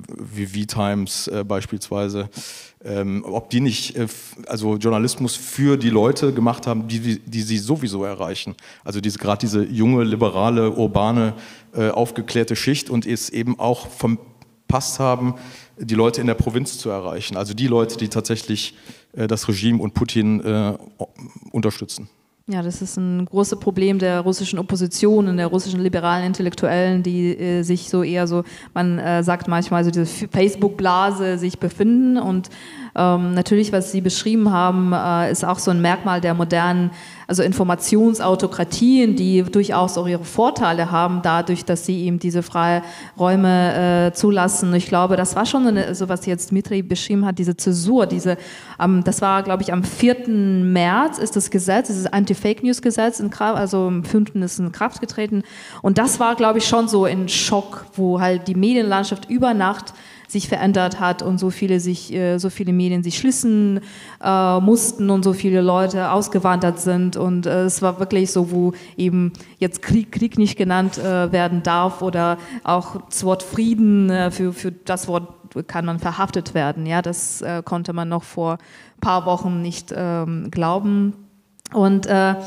wie V-Times äh, beispielsweise, ähm, ob die nicht äh, also Journalismus für die Leute gemacht haben, die, die, die sie sowieso erreichen. Also diese, gerade diese junge, liberale, urbane, äh, aufgeklärte Schicht und es eben auch verpasst haben, die Leute in der Provinz zu erreichen. Also die Leute, die tatsächlich äh, das Regime und Putin äh, unterstützen. Ja, das ist ein großes Problem der russischen Opposition und der russischen liberalen Intellektuellen, die äh, sich so eher so, man äh, sagt manchmal so diese Facebook-Blase sich befinden und ähm, natürlich, was Sie beschrieben haben, äh, ist auch so ein Merkmal der modernen, also Informationsautokratien, die durchaus auch ihre Vorteile haben, dadurch, dass sie eben diese freie Räume äh, zulassen. Ich glaube, das war schon eine, so was jetzt Dmitri beschrieben hat, diese Zäsur, diese, ähm, das war, glaube ich, am vierten März ist das Gesetz, dieses Anti-Fake-News-Gesetz in Kraft, also am fünften ist in Kraft getreten. Und das war, glaube ich, schon so ein Schock, wo halt die Medienlandschaft über Nacht sich verändert hat und so viele sich, so viele Medien sich schließen äh, mussten und so viele Leute ausgewandert sind und äh, es war wirklich so, wo eben jetzt Krieg, Krieg nicht genannt äh, werden darf oder auch das Wort Frieden, äh, für, für das Wort kann man verhaftet werden. Ja, das äh, konnte man noch vor ein paar Wochen nicht ähm, glauben. Und äh,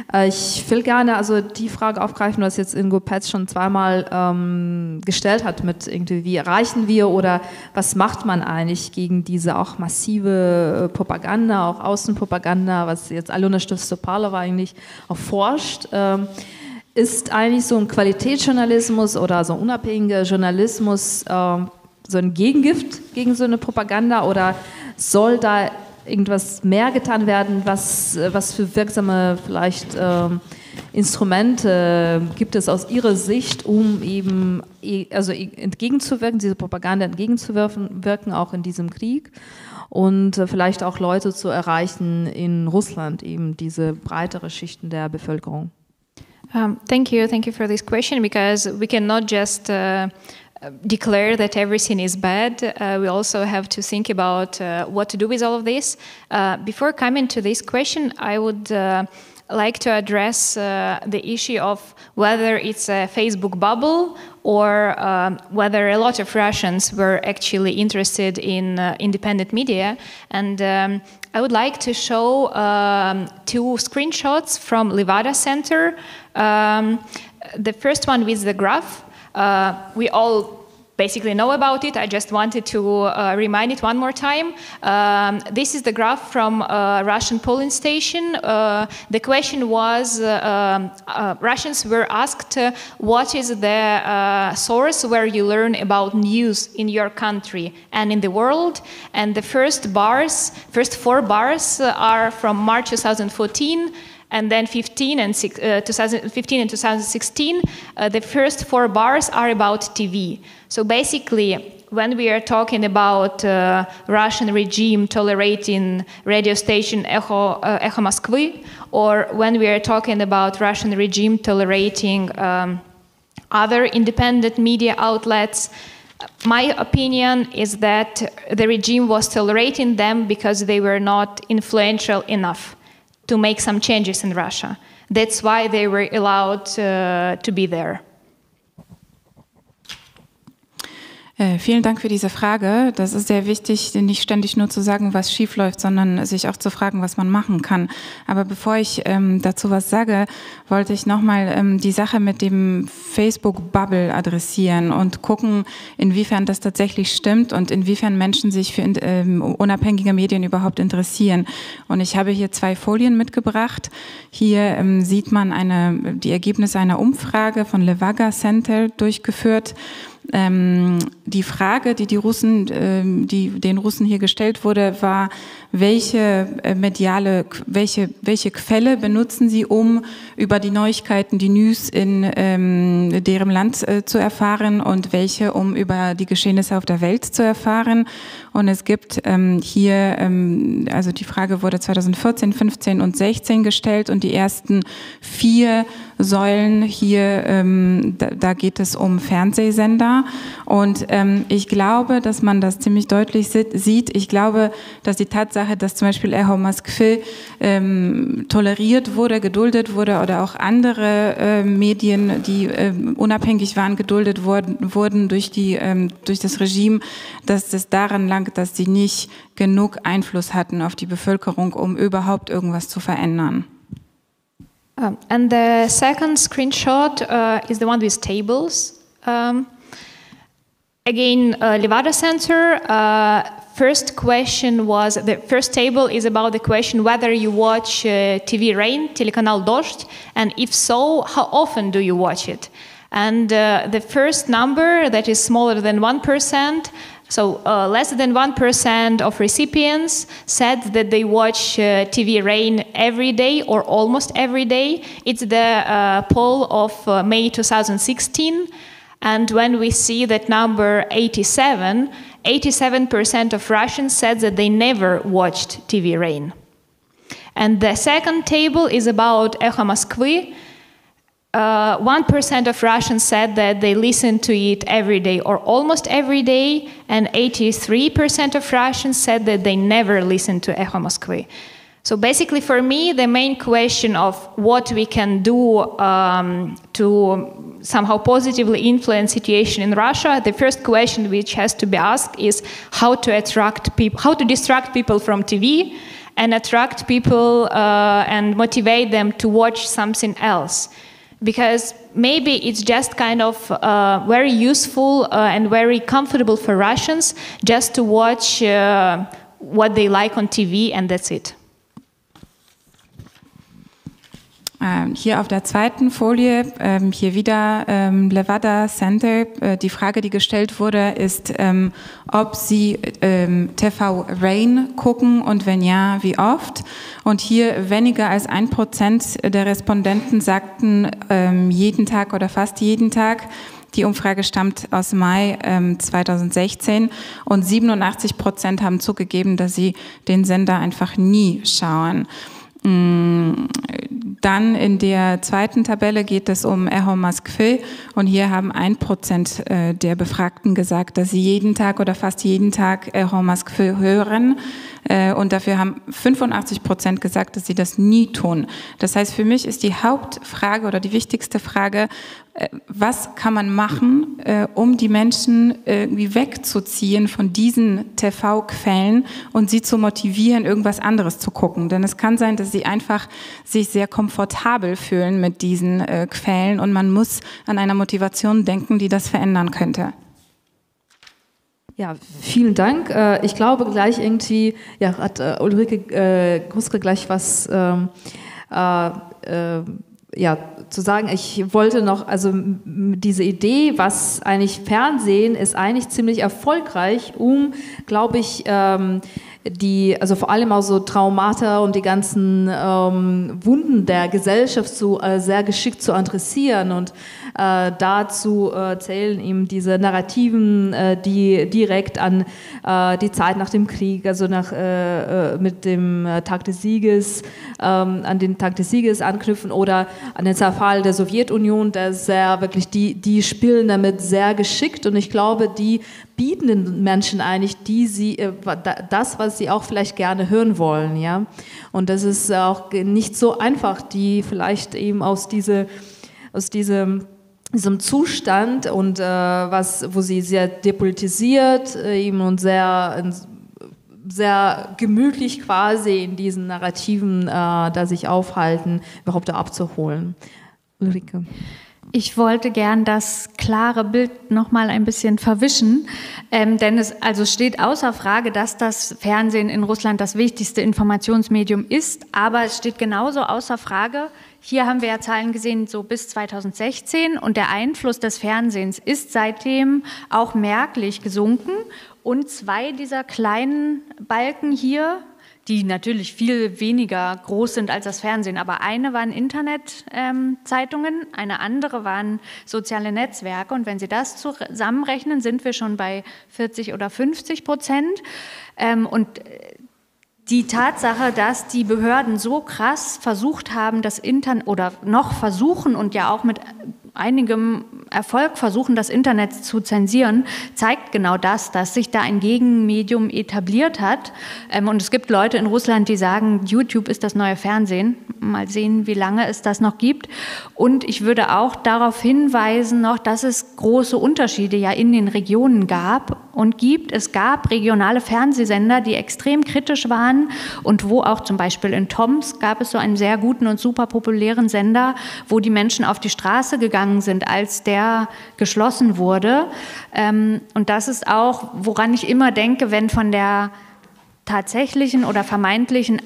ich will gerne also die Frage aufgreifen, was jetzt Ingo Petz schon zweimal ähm, gestellt hat, mit irgendwie, wie erreichen wir oder was macht man eigentlich gegen diese auch massive Propaganda, auch Außenpropaganda, was jetzt Alona Stostopalova eigentlich auch forscht. Ähm, ist eigentlich so ein Qualitätsjournalismus oder so ein unabhängiger Journalismus äh, so ein Gegengift gegen so eine Propaganda oder soll da irgendwas mehr getan werden, was, was für wirksame vielleicht ähm, Instrumente gibt es aus Ihrer Sicht, um eben also entgegenzuwirken, diese Propaganda entgegenzuwirken, wirken auch in diesem Krieg und äh, vielleicht auch Leute zu erreichen in Russland, eben diese breitere Schichten der Bevölkerung? Um, thank you, thank you for this question, because we cannot just uh, declare that everything is bad. Uh, we also have to think about uh, what to do with all of this. Uh, before coming to this question, I would uh, like to address uh, the issue of whether it's a Facebook bubble or um, whether a lot of Russians were actually interested in uh, independent media. And um, I would like to show um, two screenshots from Levada Center. Um, the first one with the graph. Uh, we all basically know about it. I just wanted to uh, remind it one more time. Um, this is the graph from a Russian polling station. Uh, the question was, uh, um, uh, Russians were asked, uh, what is the uh, source where you learn about news in your country and in the world? And the first bars, first four bars uh, are from March two thousand fourteen, and then fifteen and uh, twenty fifteen and two thousand sixteen, uh, the first four bars are about T V. So basically, when we are talking about uh, Russian regime tolerating radio station Echo, uh, Echo Moskvy, or when we are talking about Russian regime tolerating um, other independent media outlets, my opinion is that the regime was tolerating them because they were not influential enough to make some changes in Russia. That's why they were allowed uh, to be there. Äh, vielen Dank für diese Frage. Das ist sehr wichtig, nicht ständig nur zu sagen, was schief läuft, sondern sich auch zu fragen, was man machen kann. Aber bevor ich ähm, dazu was sage, wollte ich nochmal ähm, die Sache mit dem Facebook-Bubble adressieren und gucken, inwiefern das tatsächlich stimmt und inwiefern Menschen sich für ähm, unabhängige Medien überhaupt interessieren. Und ich habe hier zwei Folien mitgebracht. Hier ähm, sieht man eine, die Ergebnisse einer Umfrage von Levada Center durchgeführt. Ähm, die Frage, die, die, Russen, ähm, die den Russen hier gestellt wurde, war, welche äh, mediale, welche, welche Quelle benutzen sie, um über die Neuigkeiten, die News in ähm, deren Land äh, zu erfahren und welche, um über die Geschehnisse auf der Welt zu erfahren. Und es gibt ähm, hier, ähm, also die Frage wurde zweitausendvierzehn, fünfzehn und sechzehn gestellt und die ersten vier Säulen hier, ähm, da, da geht es um Fernsehsender und ähm, ich glaube, dass man das ziemlich deutlich sieht. Ich glaube, dass die Tatsache, dass zum Beispiel Echo Moskwy ähm, toleriert wurde, geduldet wurde oder auch andere äh, Medien, die äh, unabhängig waren, geduldet wurden, wurden durch, die, ähm, durch das Regime, dass es daran lag, dass sie nicht genug Einfluss hatten auf die Bevölkerung, um überhaupt irgendwas zu verändern. Um, and the second screenshot uh, is the one with tables. Um, again, uh, Levada Center, uh, first question was, the first table is about the question whether you watch uh, T V Rain, Telekanal Dozhd, and if so, how often do you watch it? And uh, the first number, that is smaller than one percent, so uh, less than one percent of recipients said that they watch uh, T V Rain every day or almost every day. It's the uh, poll of uh, May two thousand sixteen. And when we see that number eighty-seven, eighty-seven percent of Russians said that they never watched T V Rain. And the second table is about Echo Moskvy. Uh, one percent of Russians said that they listen to it every day or almost every day, and eighty-three percent of Russians said that they never listen to Echo Moskvy. So basically for me, the main question of what we can do um, to somehow positively influence situation in Russia, the first question which has to be asked is how to attract people, how to distract people from T V and attract people uh, and motivate them to watch something else. Because maybe it's just kind of uh, very useful uh, and very comfortable for Russians just to watch uh, what they like on T V and that's it. Ähm, hier auf der zweiten Folie, ähm, hier wieder ähm, Levada Center. Äh, die Frage, die gestellt wurde, ist, ähm, ob Sie ähm, T V Rain gucken und wenn ja, wie oft. Und hier weniger als ein Prozent der Respondenten sagten ähm, jeden Tag oder fast jeden Tag. Die Umfrage stammt aus Mai ähm, zweitausendsechzehn und siebenundachtzig Prozent haben zugegeben, dass sie den Sender einfach nie schauen. Dann in der zweiten Tabelle geht es um Echo Moskvy und hier haben ein Prozent der Befragten gesagt, dass sie jeden Tag oder fast jeden Tag Echo Moskvy hören und dafür haben fünfundachtzig Prozent gesagt, dass sie das nie tun. Das heißt, für mich ist die Hauptfrage oder die wichtigste Frage, was kann man machen, um die Menschen irgendwie wegzuziehen von diesen T V-Quellen und sie zu motivieren, irgendwas anderes zu gucken. Denn es kann sein, dass sie einfach sich sehr komfortabel fühlen mit diesen Quellen und man muss an einer Motivation denken, die das verändern könnte. Ja, vielen Dank. Ich glaube gleich irgendwie, ja, hat Ulrike Gruske gleich was ähm, äh, äh, ja, zu sagen. Ich wollte noch, also diese Idee, was eigentlich Fernsehen ist eigentlich ziemlich erfolgreich, um, glaube ich, ähm, die, also vor allem auch so Traumata und die ganzen ähm, Wunden der Gesellschaft so äh, sehr geschickt zu adressieren. Und äh, dazu äh, zählen eben diese Narrativen, äh, die direkt an äh, die Zeit nach dem Krieg, also nach, äh, mit dem Tag des Sieges, ähm, an den Tag des Sieges anknüpfen oder an den Zerfall der Sowjetunion, der sehr wirklich, die, die spielen damit sehr geschickt und ich glaube, die bieten den Menschen eigentlich die sie, äh, das, was sie auch vielleicht gerne hören wollen, ja. Und das ist auch nicht so einfach, die vielleicht eben aus diese, aus diesem diesem Zustand und äh, was, wo sie sehr depolitisiert äh, eben und sehr, sehr gemütlich quasi in diesen Narrativen äh, da sich aufhalten, überhaupt da abzuholen. Ulrike. Ich wollte gern das klare Bild noch mal ein bisschen verwischen, ähm, denn es also steht außer Frage, dass das Fernsehen in Russland das wichtigste Informationsmedium ist, aber es steht genauso außer Frage. Hier haben wir ja Zahlen gesehen, so bis zweitausendsechzehn und der Einfluss des Fernsehens ist seitdem auch merklich gesunken und zwei dieser kleinen Balken hier, die natürlich viel weniger groß sind als das Fernsehen, aber eine waren Internetzeitungen, ähm, eine andere waren soziale Netzwerke und wenn Sie das zusammenrechnen, sind wir schon bei vierzig oder fünfzig Prozent ähm, und die Tatsache, dass die Behörden so krass versucht haben, das Internet oder noch versuchen und ja auch mit einigem Erfolg versuchen, das Internet zu zensieren, zeigt genau das, dass sich da ein Gegenmedium etabliert hat. Und es gibt Leute in Russland, die sagen, YouTube ist das neue Fernsehen. Mal sehen, wie lange es das noch gibt. Und ich würde auch darauf hinweisen noch, dass es große Unterschiede ja in den Regionen gab und gibt. Es gab regionale Fernsehsender, die extrem kritisch waren und wo auch zum Beispiel in Tomsk gab es so einen sehr guten und super populären Sender, wo die Menschen auf die Straße gegangen sind, als der geschlossen wurde. Und das ist auch, woran ich immer denke, wenn von der tatsächlichen oder vermeintlichen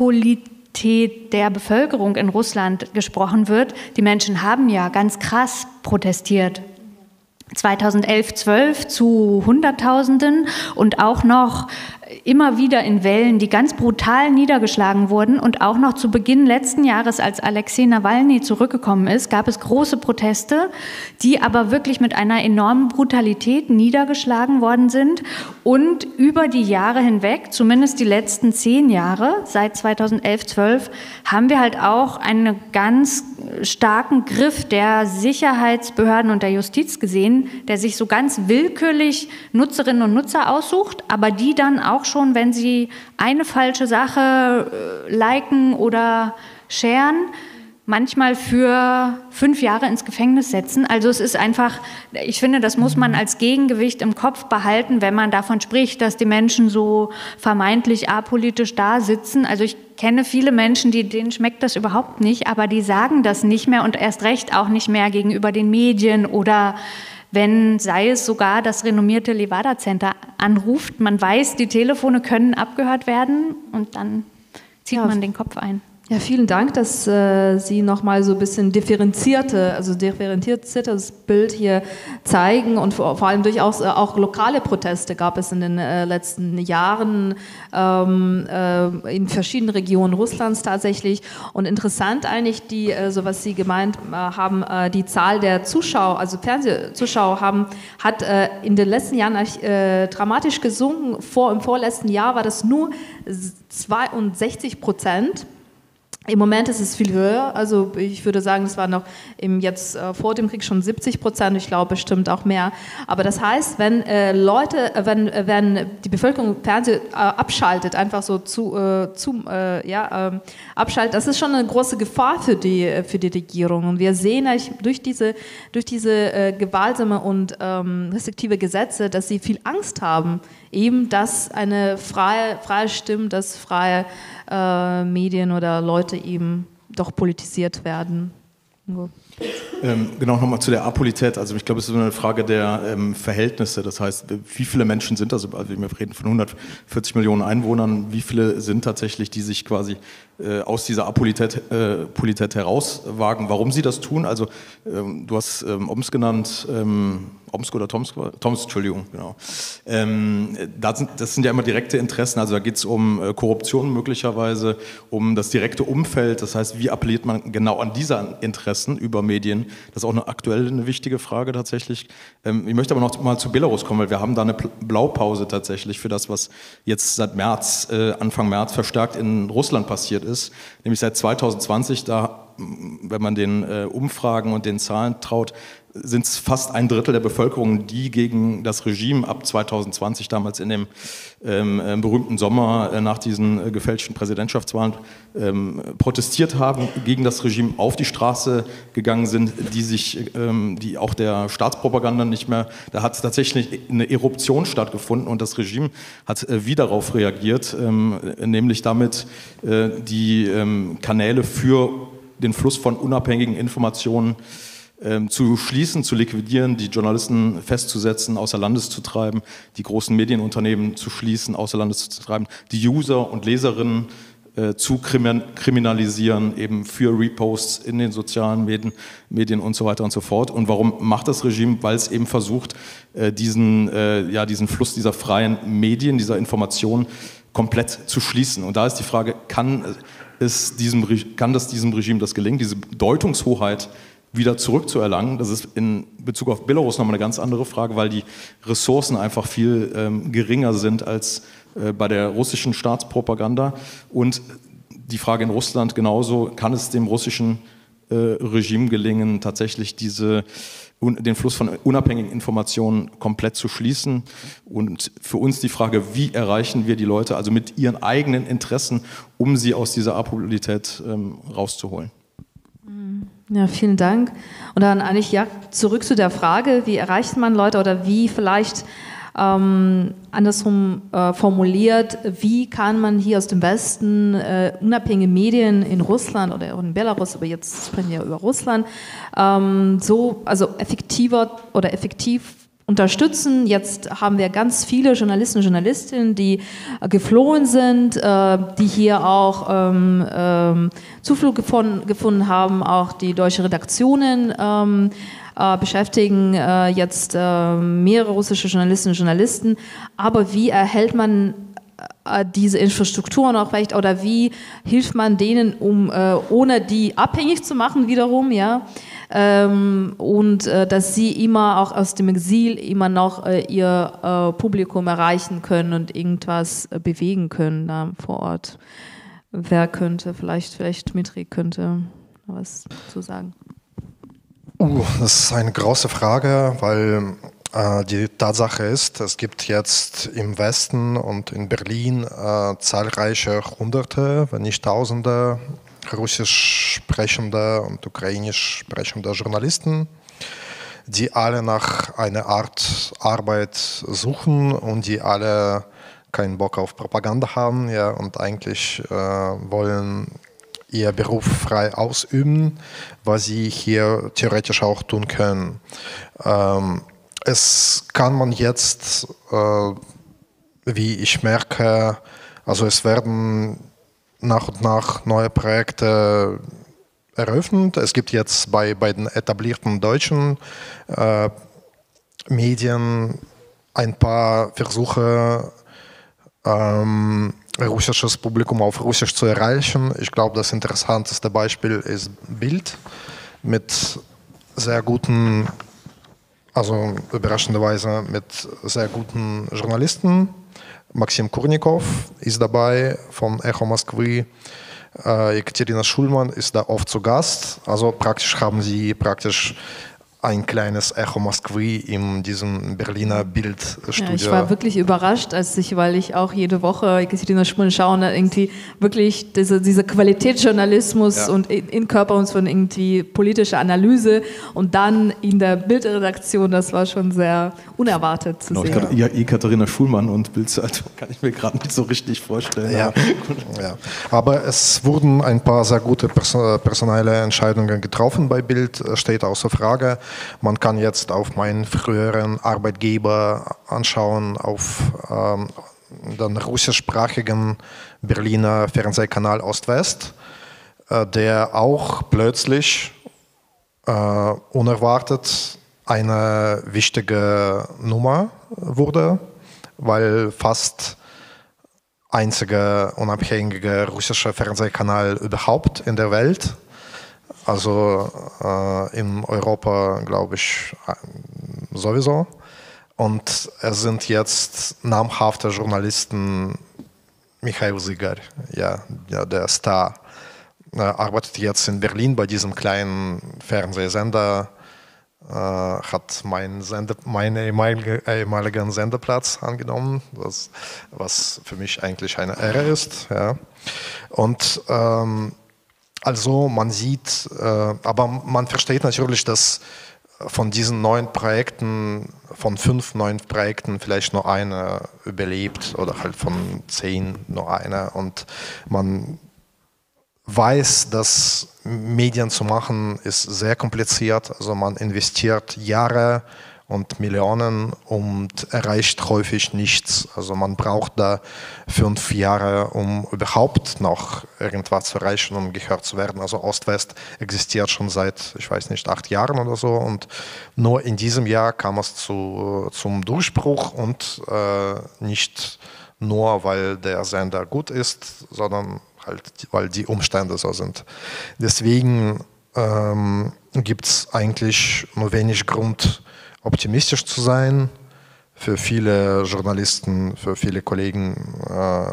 Apolität der Bevölkerung in Russland gesprochen wird. Die Menschen haben ja ganz krass protestiert. zweitausendelf, zwölf zu Hunderttausenden und auch noch immer wieder in Wellen, die ganz brutal niedergeschlagen wurden. Und auch noch zu Beginn letzten Jahres, als Alexei Nawalny zurückgekommen ist, gab es große Proteste, die aber wirklich mit einer enormen Brutalität niedergeschlagen worden sind. Und über die Jahre hinweg, zumindest die letzten zehn Jahre, seit zweitausendelf, zwölf, haben wir halt auch einen ganz starken Griff der Sicherheitsbehörden und der Justiz gesehen, der sich so ganz willkürlich Nutzerinnen und Nutzer aussucht, aber die dann auch schon, wenn sie eine falsche Sache äh, liken oder sharen, manchmal für fünf Jahre ins Gefängnis setzen. Also es ist einfach, ich finde, das muss man als Gegengewicht im Kopf behalten, wenn man davon spricht, dass die Menschen so vermeintlich apolitisch da sitzen. Also ich kenne viele Menschen, die, denen schmeckt das überhaupt nicht, aber die sagen das nicht mehr und erst recht auch nicht mehr gegenüber den Medien oder wenn, sei es sogar das renommierte Levada Center anruft, man weiß, die Telefone können abgehört werden und dann zieht ja. man den Kopf ein. Ja, vielen Dank, dass äh, Sie nochmal so ein bisschen differenzierte, also differenziertes Bild hier zeigen und vor, vor allem durchaus äh, auch lokale Proteste gab es in den äh, letzten Jahren ähm, äh, in verschiedenen Regionen Russlands tatsächlich und interessant eigentlich, die, äh, so was Sie gemeint äh, haben, äh, die Zahl der Zuschauer, also Fernsehzuschauer haben, hat äh, in den letzten Jahren äh, dramatisch gesunken. Vor, im vorletzten Jahr war das nur zweiundsechzig Prozent. Im Moment ist es viel höher, also ich würde sagen, es war noch im, jetzt äh, vor dem Krieg schon siebzig Prozent, ich glaube bestimmt auch mehr. Aber das heißt, wenn äh, Leute, äh, wenn, äh, wenn die Bevölkerung Fernsehen äh, abschaltet, einfach so zu, äh, zu äh, ja, äh, abschaltet, das ist schon eine große Gefahr für die, für die Regierung. Und wir sehen durch diese, durch diese äh, gewaltsame und ähm, restriktive Gesetze, dass sie viel Angst haben, eben, dass eine freie, freie Stimme, dass freie äh, Medien oder Leute eben doch politisiert werden. Ähm, genau, nochmal zu der Apolität. Also ich glaube, es ist eine Frage der ähm, Verhältnisse. Das heißt, wie viele Menschen sind das? Also wir reden von hundertvierzig Millionen Einwohnern. Wie viele sind tatsächlich, die sich quasi äh, aus dieser Apolität äh, Polität herauswagen? Warum sie das tun? Also ähm, du hast ähm, Omsk genannt, ähm, Omsk oder Tomsk? Tomsk, Entschuldigung, genau. Ähm, das, sind, das sind ja immer direkte Interessen. Also da geht es um äh, Korruption möglicherweise, um das direkte Umfeld. Das heißt, wie appelliert man genau an diese Interessen über Medien? Das ist auch eine aktuell eine wichtige Frage tatsächlich. Ähm, ich möchte aber noch mal zu Belarus kommen, weil wir haben da eine Blaupause tatsächlich für das, was jetzt seit März, äh, Anfang März verstärkt in Russland passiert ist. Nämlich seit zweitausendzwanzig, da, wenn man den äh, Umfragen und den Zahlen traut, sind es fast ein Drittel der Bevölkerung, die gegen das Regime ab zweitausendzwanzig, damals in dem ähm, äh, berühmten Sommer äh, nach diesen äh, gefälschten Präsidentschaftswahlen, ähm, protestiert haben, gegen das Regime auf die Straße gegangen sind, die sich, ähm, die auch der Staatspropaganda nicht mehr, da hat tatsächlich eine Eruption stattgefunden und das Regime hat äh, wieder darauf reagiert, ähm, nämlich damit äh, die ähm, Kanäle für den Fluss von unabhängigen Informationen zu schließen, zu liquidieren, die Journalisten festzusetzen, außer Landes zu treiben, die großen Medienunternehmen zu schließen, außer Landes zu treiben, die User und Leserinnen äh, zu kriminalisieren, eben für Reposts in den sozialen Medien, Medien und so weiter und so fort. Und warum macht das Regime? Weil es eben versucht, äh, diesen, äh, ja, diesen Fluss dieser freien Medien, dieser Informationen komplett zu schließen. Und da ist die Frage, kann, es diesem, kann das diesem Regime das gelingen, diese Deutungshoheit wieder zurückzuerlangen? Das ist in Bezug auf Belarus nochmal eine ganz andere Frage, weil die Ressourcen einfach viel ähm, geringer sind als äh, bei der russischen Staatspropaganda. Und die Frage in Russland genauso, kann es dem russischen äh, Regime gelingen, tatsächlich diese, un, den Fluss von unabhängigen Informationen komplett zu schließen? Und für uns die Frage, wie erreichen wir die Leute also mit ihren eigenen Interessen, um sie aus dieser Apolität ähm, rauszuholen? Ja, vielen Dank. Und dann eigentlich ja zurück zu der Frage, wie erreicht man Leute oder wie vielleicht ähm, andersrum äh, formuliert, wie kann man hier aus dem Westen äh, unabhängige Medien in Russland oder auch in Belarus, aber jetzt sprechen wir über Russland, ähm, so also effektiver oder effektiv unterstützen. Jetzt haben wir ganz viele Journalisten und Journalistinnen, die äh, geflohen sind, äh, die hier auch ähm, ähm, Zuflucht gefunden, gefunden haben. Auch die deutsche Redaktionen ähm, äh, beschäftigen äh, jetzt äh, mehrere russische Journalistinnen und Journalisten. Aber wie erhält man äh, diese Infrastrukturen auch recht oder wie hilft man denen, um äh, ohne die abhängig zu machen wiederum, ja? Ähm, und äh, dass sie immer auch aus dem Exil immer noch äh, ihr äh, Publikum erreichen können und irgendwas äh, bewegen können da vor Ort. Wer könnte, vielleicht, vielleicht Dmitri könnte was zu sagen. Uh, das ist eine große Frage, weil äh, die Tatsache ist, es gibt jetzt im Westen und in Berlin äh, zahlreiche Hunderte, wenn nicht Tausende russisch sprechende und ukrainisch sprechende Journalisten, die alle nach einer Art Arbeit suchen und die alle keinen Bock auf Propaganda haben, ja, und eigentlich äh, wollen ihr Beruf frei ausüben, was sie hier theoretisch auch tun können. Ähm, es kann man jetzt, äh, wie ich merke, also es werden nach und nach neue Projekte eröffnet. Es gibt jetzt bei, bei den etablierten deutschen äh, Medien ein paar Versuche, ähm, russisches Publikum auf Russisch zu erreichen. Ich glaube, das interessanteste Beispiel ist Bild mit sehr guten, also überraschenderweise mit sehr guten Journalisten. Maxim Kurnikov ist dabei von Echo Moskwy. Äh, Ekaterina Schulman ist da oft zu Gast. Also praktisch haben sie praktisch ein kleines Echo Moskwy in diesem Berliner Bildstudio. Ja, ich war wirklich überrascht, als ich, weil ich auch jede Woche Jekaterina Schumann schaue und irgendwie wirklich diese, diese Qualitätsjournalismus ja. und Inkörperung von irgendwie politischer Analyse und dann in der Bildredaktion, das war schon sehr unerwartet zu genau, sehen. Ich kann, ja, Jekaterina Schulmann und Bildzeitung kann ich mir gerade nicht so richtig vorstellen. Ja. Ja. Aber es wurden ein paar sehr gute personelle Entscheidungen getroffen bei Bild, steht außer Frage. Man kann jetzt auf meinen früheren Arbeitgeber anschauen, auf ähm, den russischsprachigen Berliner Fernsehkanal Ost-West, äh, der auch plötzlich äh, unerwartet eine wichtige Nummer wurde, weil fast einziger unabhängiger russischer Fernsehkanal überhaupt in der Welt. Also äh, in Europa, glaube ich, sowieso. Und es sind jetzt namhafte Journalisten, Michail Zygar, ja, ja, der Star, äh, arbeitet jetzt in Berlin bei diesem kleinen Fernsehsender, äh, hat meinen Sende, meinen ehemaligen, ehemaligen Sendeplatz angenommen, was, was für mich eigentlich eine Ehre ist. Ja. Und ähm, also man sieht, äh, aber man versteht natürlich, dass von diesen neun Projekten, von fünf neuen Projekten vielleicht nur eine überlebt oder halt von zehn nur eine. Und man weiß, dass Medien zu machen ist sehr kompliziert. Also man investiert Jahre und Millionen und erreicht häufig nichts. Also man braucht da fünf Jahre, um überhaupt noch irgendwas zu erreichen, um gehört zu werden. Also Ost-West existiert schon seit, ich weiß nicht, acht Jahren oder so. Und nur in diesem Jahr kam es zu, zum Durchbruch und äh, nicht nur, weil der Sender gut ist, sondern halt, weil die Umstände so sind. Deswegen ähm, gibt es eigentlich nur wenig Grund, optimistisch zu sein. Für viele Journalisten, für viele Kollegen äh,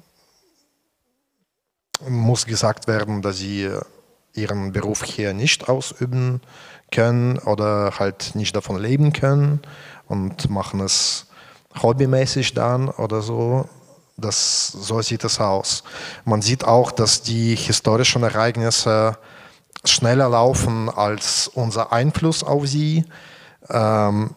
muss gesagt werden, dass sie ihren Beruf hier nicht ausüben können oder halt nicht davon leben können und machen es hobbymäßig dann oder so. Das, so sieht es aus. Man sieht auch, dass die historischen Ereignisse schneller laufen als unser Einfluss auf sie. Ähm,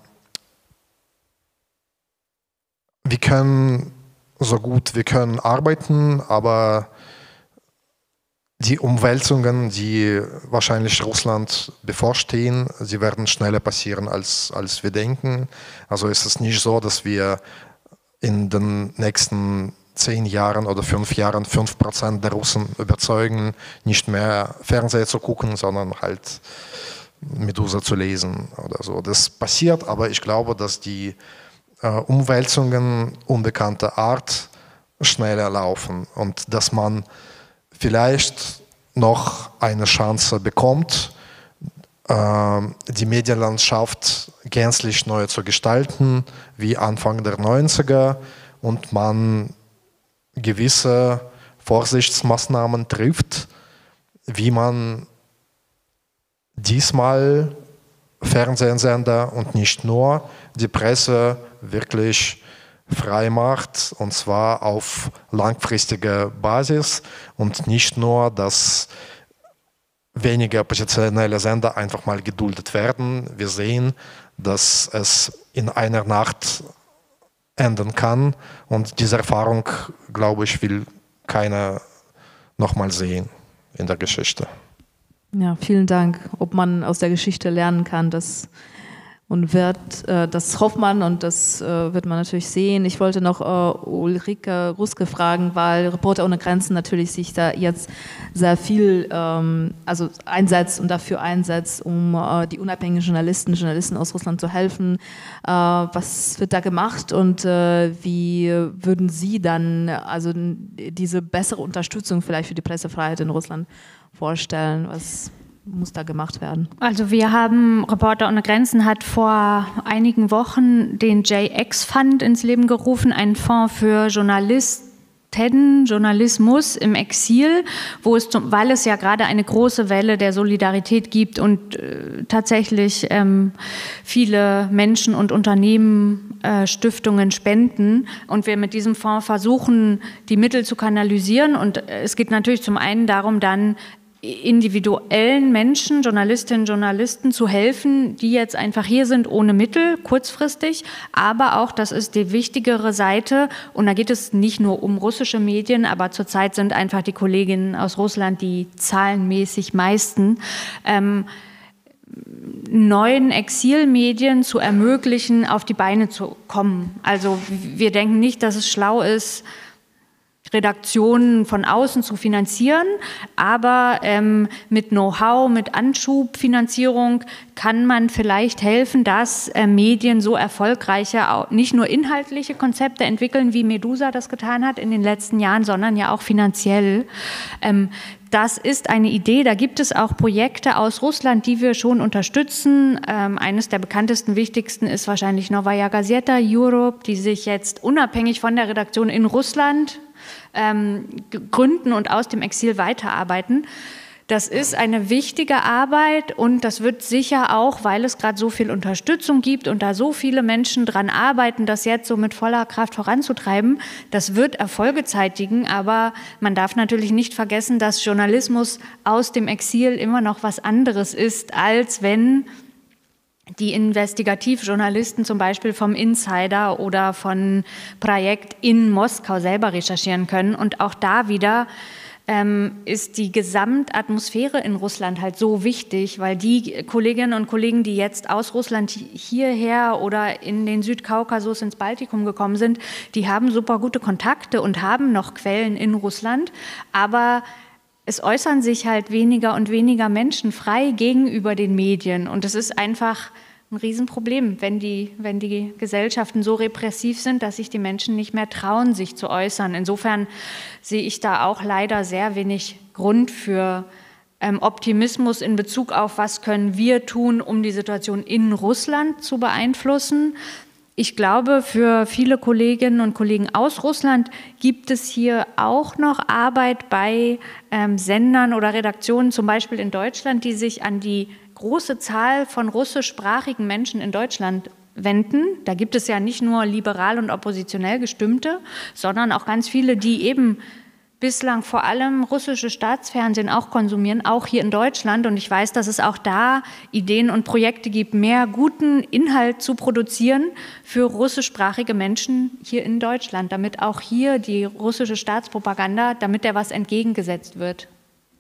wir können so gut wir können arbeiten, aber die Umwälzungen, die wahrscheinlich Russland bevorstehen, sie werden schneller passieren, als, als wir denken. Also ist es nicht so, dass wir in den nächsten zehn Jahren oder fünf Jahren fünf Prozent der Russen überzeugen, nicht mehr Fernseher zu gucken, sondern halt Medusa zu lesen oder so. Das passiert, aber ich glaube, dass die äh, Umwälzungen unbekannter Art schneller laufen und dass man vielleicht noch eine Chance bekommt, äh, die Medienlandschaft gänzlich neu zu gestalten, wie Anfang der neunziger, und man gewisse Vorsichtsmaßnahmen trifft, wie man diesmal Fernsehsender und nicht nur die Presse wirklich frei macht, und zwar auf langfristiger Basis und nicht nur, dass wenige oppositionelle Sender einfach mal geduldet werden. Wir sehen, dass es in einer Nacht ändern kann, und diese Erfahrung, glaube ich, will keiner nochmal sehen in der Geschichte. Ja, vielen Dank. Ob man aus der Geschichte lernen kann, das und wird, äh, das hofft man, und das äh, wird man natürlich sehen. Ich wollte noch äh, Ulrike Ruske fragen, weil Reporter ohne Grenzen natürlich sich da jetzt sehr viel ähm, also einsetzt und dafür einsetzt, um äh, die unabhängigen Journalisten, Journalisten aus Russland zu helfen. Äh, was wird da gemacht, und äh, wie würden Sie dann also diese bessere Unterstützung vielleicht für die Pressefreiheit in Russland vorstellen? Was muss da gemacht werden? Also wir haben, Reporter ohne Grenzen hat vor einigen Wochen den J X Fund ins Leben gerufen, einen Fonds für Journalisten, Journalismus im Exil, wo es zum, weil es ja gerade eine große Welle der Solidarität gibt und äh, tatsächlich ähm, viele Menschen und Unternehmen, äh, Stiftungen spenden und wir mit diesem Fonds versuchen, die Mittel zu kanalisieren und es geht natürlich zum einen darum, dann individuellen Menschen, Journalistinnen und Journalisten zu helfen, die jetzt einfach hier sind ohne Mittel, kurzfristig, aber auch, das ist die wichtigere Seite und da geht es nicht nur um russische Medien, aber zurzeit sind einfach die Kolleginnen aus Russland die zahlenmäßig meisten, ähm, neuen Exilmedien zu ermöglichen, auf die Beine zu kommen. Also wir denken nicht, dass es schlau ist, Redaktionen von außen zu finanzieren, aber ähm, mit Know-how, mit Anschubfinanzierung kann man vielleicht helfen, dass äh, Medien so erfolgreicher auch nicht nur inhaltliche Konzepte entwickeln, wie Medusa das getan hat in den letzten Jahren, sondern ja auch finanziell. Ähm, Das ist eine Idee, da gibt es auch Projekte aus Russland, die wir schon unterstützen. Ähm, eines der bekanntesten, wichtigsten ist wahrscheinlich Novaya Gazeta Europe, die sich jetzt unabhängig von der Redaktion in Russland ähm, gründen und aus dem Exil weiterarbeiten. Das ist eine wichtige Arbeit und das wird sicher auch, weil es gerade so viel Unterstützung gibt und da so viele Menschen dran arbeiten, das jetzt so mit voller Kraft voranzutreiben, das wird Erfolge zeitigen, aber man darf natürlich nicht vergessen, dass Journalismus aus dem Exil immer noch was anderes ist, als wenn die Investigativjournalisten zum Beispiel vom Insider oder von Projekt in Moskau selber recherchieren können und auch da wieder ähm, ist die Gesamtatmosphäre in Russland halt so wichtig, weil die Kolleginnen und Kollegen, die jetzt aus Russland hierher oder in den Südkaukasus ins Baltikum gekommen sind, die haben super gute Kontakte und haben noch Quellen in Russland, aber es äußern sich halt weniger und weniger Menschen frei gegenüber den Medien und es ist einfach ein Riesenproblem, wenn die, wenn die Gesellschaften so repressiv sind, dass sich die Menschen nicht mehr trauen, sich zu äußern. Insofern sehe ich da auch leider sehr wenig Grund für ähm, Optimismus in Bezug auf, was können wir tun, um die Situation in Russland zu beeinflussen. Ich glaube, für viele Kolleginnen und Kollegen aus Russland gibt es hier auch noch Arbeit bei ähm, Sendern oder Redaktionen, zum Beispiel in Deutschland, die sich an die große Zahl von russischsprachigen Menschen in Deutschland wenden. Da gibt es ja nicht nur liberal und oppositionell Gestimmte, sondern auch ganz viele, die eben bislang vor allem russische Staatsfernsehen auch konsumieren, auch hier in Deutschland. Und ich weiß, dass es auch da Ideen und Projekte gibt, mehr guten Inhalt zu produzieren für russischsprachige Menschen hier in Deutschland, damit auch hier die russische Staatspropaganda, damit der was entgegengesetzt wird.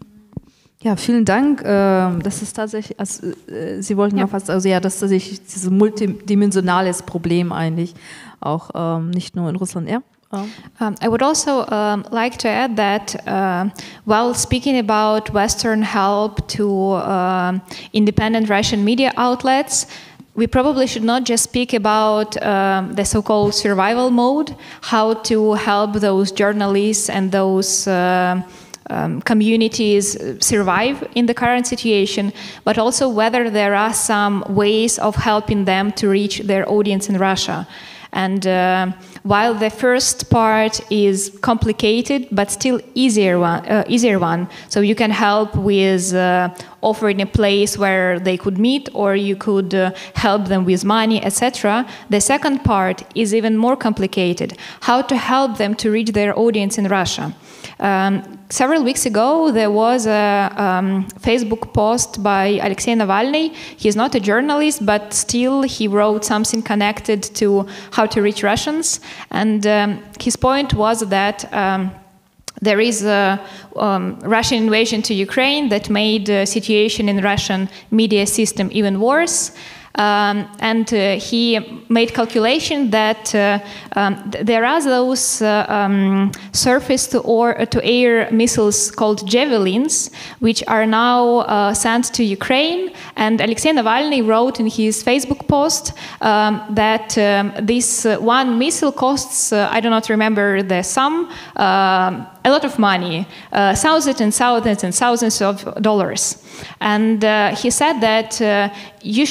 Ja, vielen Dank. Das ist tatsächlich, also, Sie wollten ja. noch was, also ja, das ist tatsächlich dieses multidimensionales Problem eigentlich, auch nicht nur in Russland, ja. Um, I would also um, like to add that uh, while speaking about Western help to uh, independent Russian media outlets, we probably should not just speak about uh, the so-called survival mode, how to help those journalists and those uh, um, communities survive in the current situation, but also whether there are some ways of helping them to reach their audience in Russia. And uh, while the first part is complicated, but still easier one, uh, easier one, so you can help with uh, offering a place where they could meet, or you could uh, help them with money, et cetera. The second part is even more complicated: how to help them to reach their audience in Russia. Um, several weeks ago, there was a um, Facebook post by Alexei Navalny. He's not a journalist, but still he wrote something connected to how to reach Russians. And um, his point was that um, there is a um, Russian invasion to Ukraine that made the situation in Russian media system even worse. Um, and uh, he made calculation that uh, um, th there are those uh, um, surface to or uh, to air missiles called Javelins, which are now uh, sent to Ukraine. And Alexei Navalny wrote in his Facebook post um, that um, this uh, one missile costs, uh, I do not remember the sum, uh, a lot of money, uh, thousands and thousands and thousands of dollars. And uh, he said that uh, you should rather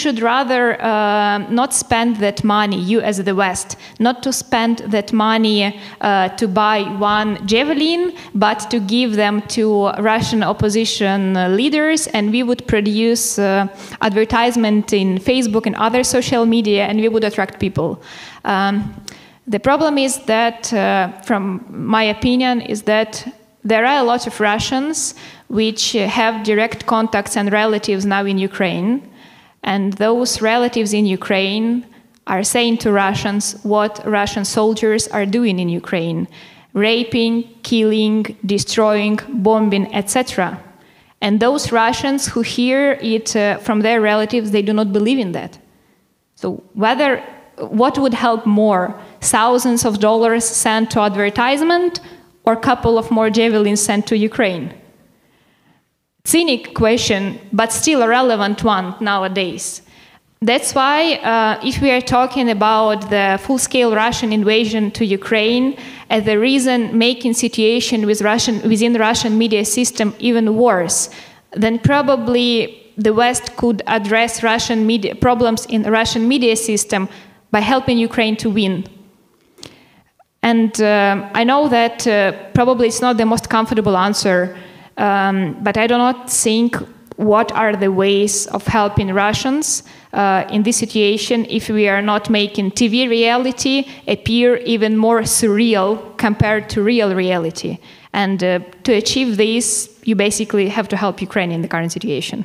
rather uh, not spend that money, you as the West, not to spend that money uh, to buy one javelin, but to give them to Russian opposition uh, leaders, and we would produce uh, advertisement in Facebook and other social media, and we would attract people. Um, the problem is that, uh, from my opinion, is that there are a lot of Russians which have direct contacts and relatives now in Ukraine, and those relatives in Ukraine are saying to Russians what Russian soldiers are doing in Ukraine, raping, killing, destroying, bombing, et cetera. And those Russians who hear it uh, from their relatives, they do not believe in that. So whether, what would help more, thousands of dollars sent to advertisement or a couple of more javelins sent to Ukraine? Cynic question, but still a relevant one nowadays. That's why uh, if we are talking about the full-scale Russian invasion to Ukraine as the reason making situation with Russian, within the Russian media system even worse, then probably the West could address Russian media problems in the Russian media system by helping Ukraine to win. And uh, I know that uh, probably it's not the most comfortable answer, um, but I do not think what are the ways of helping Russians uh, in this situation if we are not making T V reality appear even more surreal compared to real reality. And uh, to achieve this, you basically have to help Ukraine in the current situation.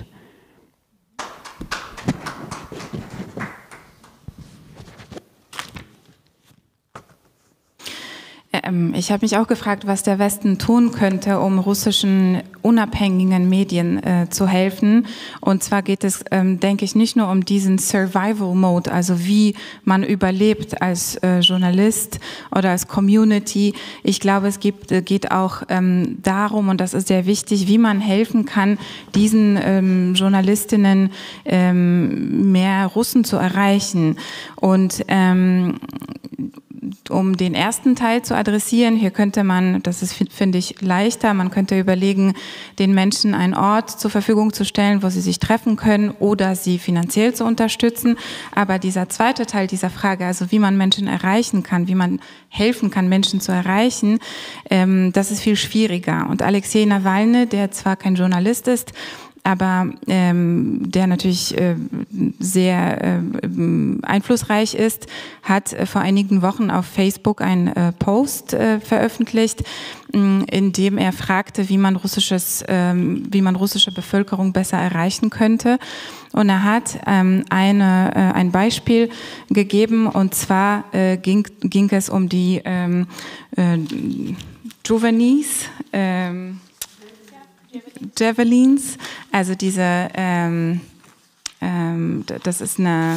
Ich habe mich auch gefragt, was der Westen tun könnte, um russischen unabhängigen Medien äh, zu helfen. Und zwar geht es, ähm, denke ich, nicht nur um diesen Survival-Mode, also wie man überlebt als äh, Journalist oder als Community. Ich glaube, es gibt, äh, geht auch ähm, darum, und das ist sehr wichtig, wie man helfen kann, diesen ähm, Journalistinnen ähm, mehr Russen zu erreichen. Und ähm, um den ersten Teil zu adressieren, hier könnte man, das ist, finde ich, leichter, man könnte überlegen, den Menschen einen Ort zur Verfügung zu stellen, wo sie sich treffen können oder sie finanziell zu unterstützen. Aber dieser zweite Teil dieser Frage, also wie man Menschen erreichen kann, wie man helfen kann, Menschen zu erreichen, ähm, das ist viel schwieriger. Und Alexei Nawalny, der zwar kein Journalist ist, aber ähm, der natürlich äh, sehr äh, einflussreich ist, hat äh, vor einigen Wochen auf Facebook einen äh, Post äh, veröffentlicht, mh, in dem er fragte, wie man russisches, ähm, wie man russische Bevölkerung besser erreichen könnte. Und er hat ähm, eine, äh, ein Beispiel gegeben, und zwar äh, ging, ging es um die ähm, äh, Juvenis, ähm, Javelins, also diese, ähm, ähm, das ist eine,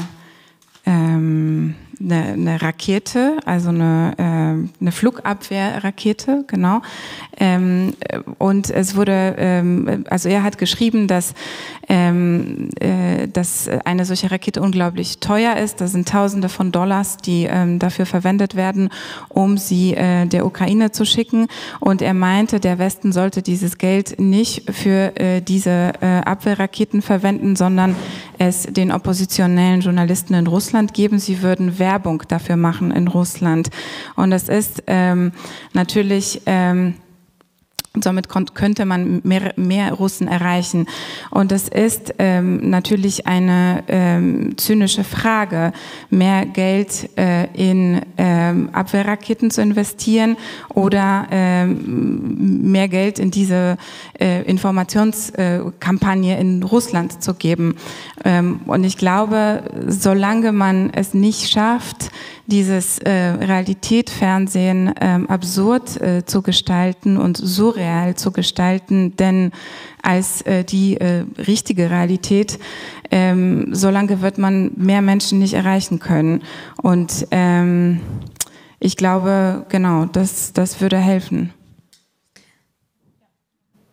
ähm, eine, eine Rakete, also eine, äh, eine Flugabwehrrakete, genau. Ähm, und es wurde, ähm, also er hat geschrieben, dass, ähm, äh, dass eine solche Rakete unglaublich teuer ist. Das sind Tausende von Dollars, die ähm, dafür verwendet werden, um sie äh, der Ukraine zu schicken. Und er meinte, der Westen sollte dieses Geld nicht für äh, diese äh, Abwehrraketen verwenden, sondern es den oppositionellen Journalisten in Russland geben. Sie würden Werbung dafür machen in Russland. Und das ist ähm, natürlich... Ähm, Somit könnte man mehr, mehr Russen erreichen. Und es ist ähm, natürlich eine ähm, zynische Frage, mehr Geld äh, in ähm, Abwehrraketen zu investieren oder ähm, mehr Geld in diese äh, Informationskampagne in Russland zu geben. Ähm, und ich glaube, solange man es nicht schafft, dieses äh, Realitätsfernsehen ähm, absurd äh, zu gestalten und surreal zu gestalten, denn als äh, die äh, richtige Realität, ähm, solange wird man mehr Menschen nicht erreichen können. Und ähm, ich glaube, genau, das, das würde helfen.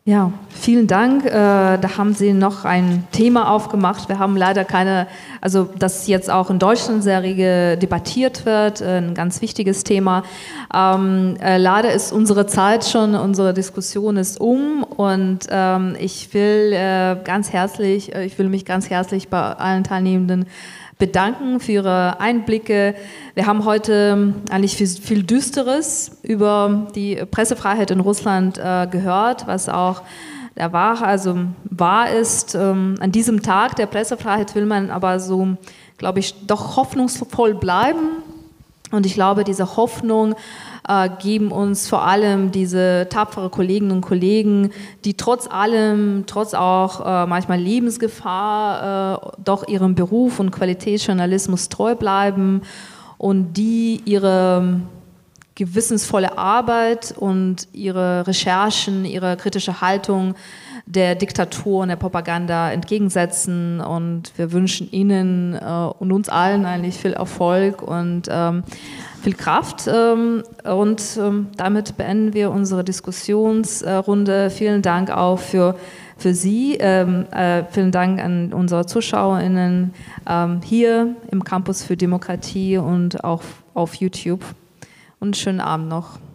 Ja, vielen Dank. Äh, da haben Sie noch ein Thema aufgemacht. Wir haben leider keine, also das jetzt auch in Deutschland sehr rege debattiert wird, äh, ein ganz wichtiges Thema. Ähm, äh, leider ist unsere Zeit schon, unsere Diskussion ist um und ähm, ich will äh, ganz herzlich, äh, ich will mich ganz herzlich bei allen Teilnehmenden bedanken für Ihre Einblicke. Wir haben heute eigentlich viel, viel Düsteres über die Pressefreiheit in Russland äh, gehört, was auch der wahr, also wahr ist. Ähm, an diesem Tag der Pressefreiheit will man aber so, glaube ich, doch hoffnungsvoll bleiben. Und ich glaube, diese Hoffnung äh, geben uns vor allem diese tapfere Kolleginnen und Kollegen, die trotz allem, trotz auch äh, manchmal Lebensgefahr, äh, doch ihrem Beruf und Qualitätsjournalismus treu bleiben und die ihre gewissensvolle Arbeit und ihre Recherchen, ihre kritische Haltung der Diktatur und der Propaganda entgegensetzen. Und wir wünschen Ihnen äh, und uns allen eigentlich viel Erfolg und ähm, viel Kraft. Ähm, und ähm, damit beenden wir unsere Diskussionsrunde. Vielen Dank auch für, für Sie. Ähm, äh, vielen Dank an unsere ZuschauerInnen ähm, hier im Campus für Demokratie und auch auf YouTube. Und einen schönen Abend noch.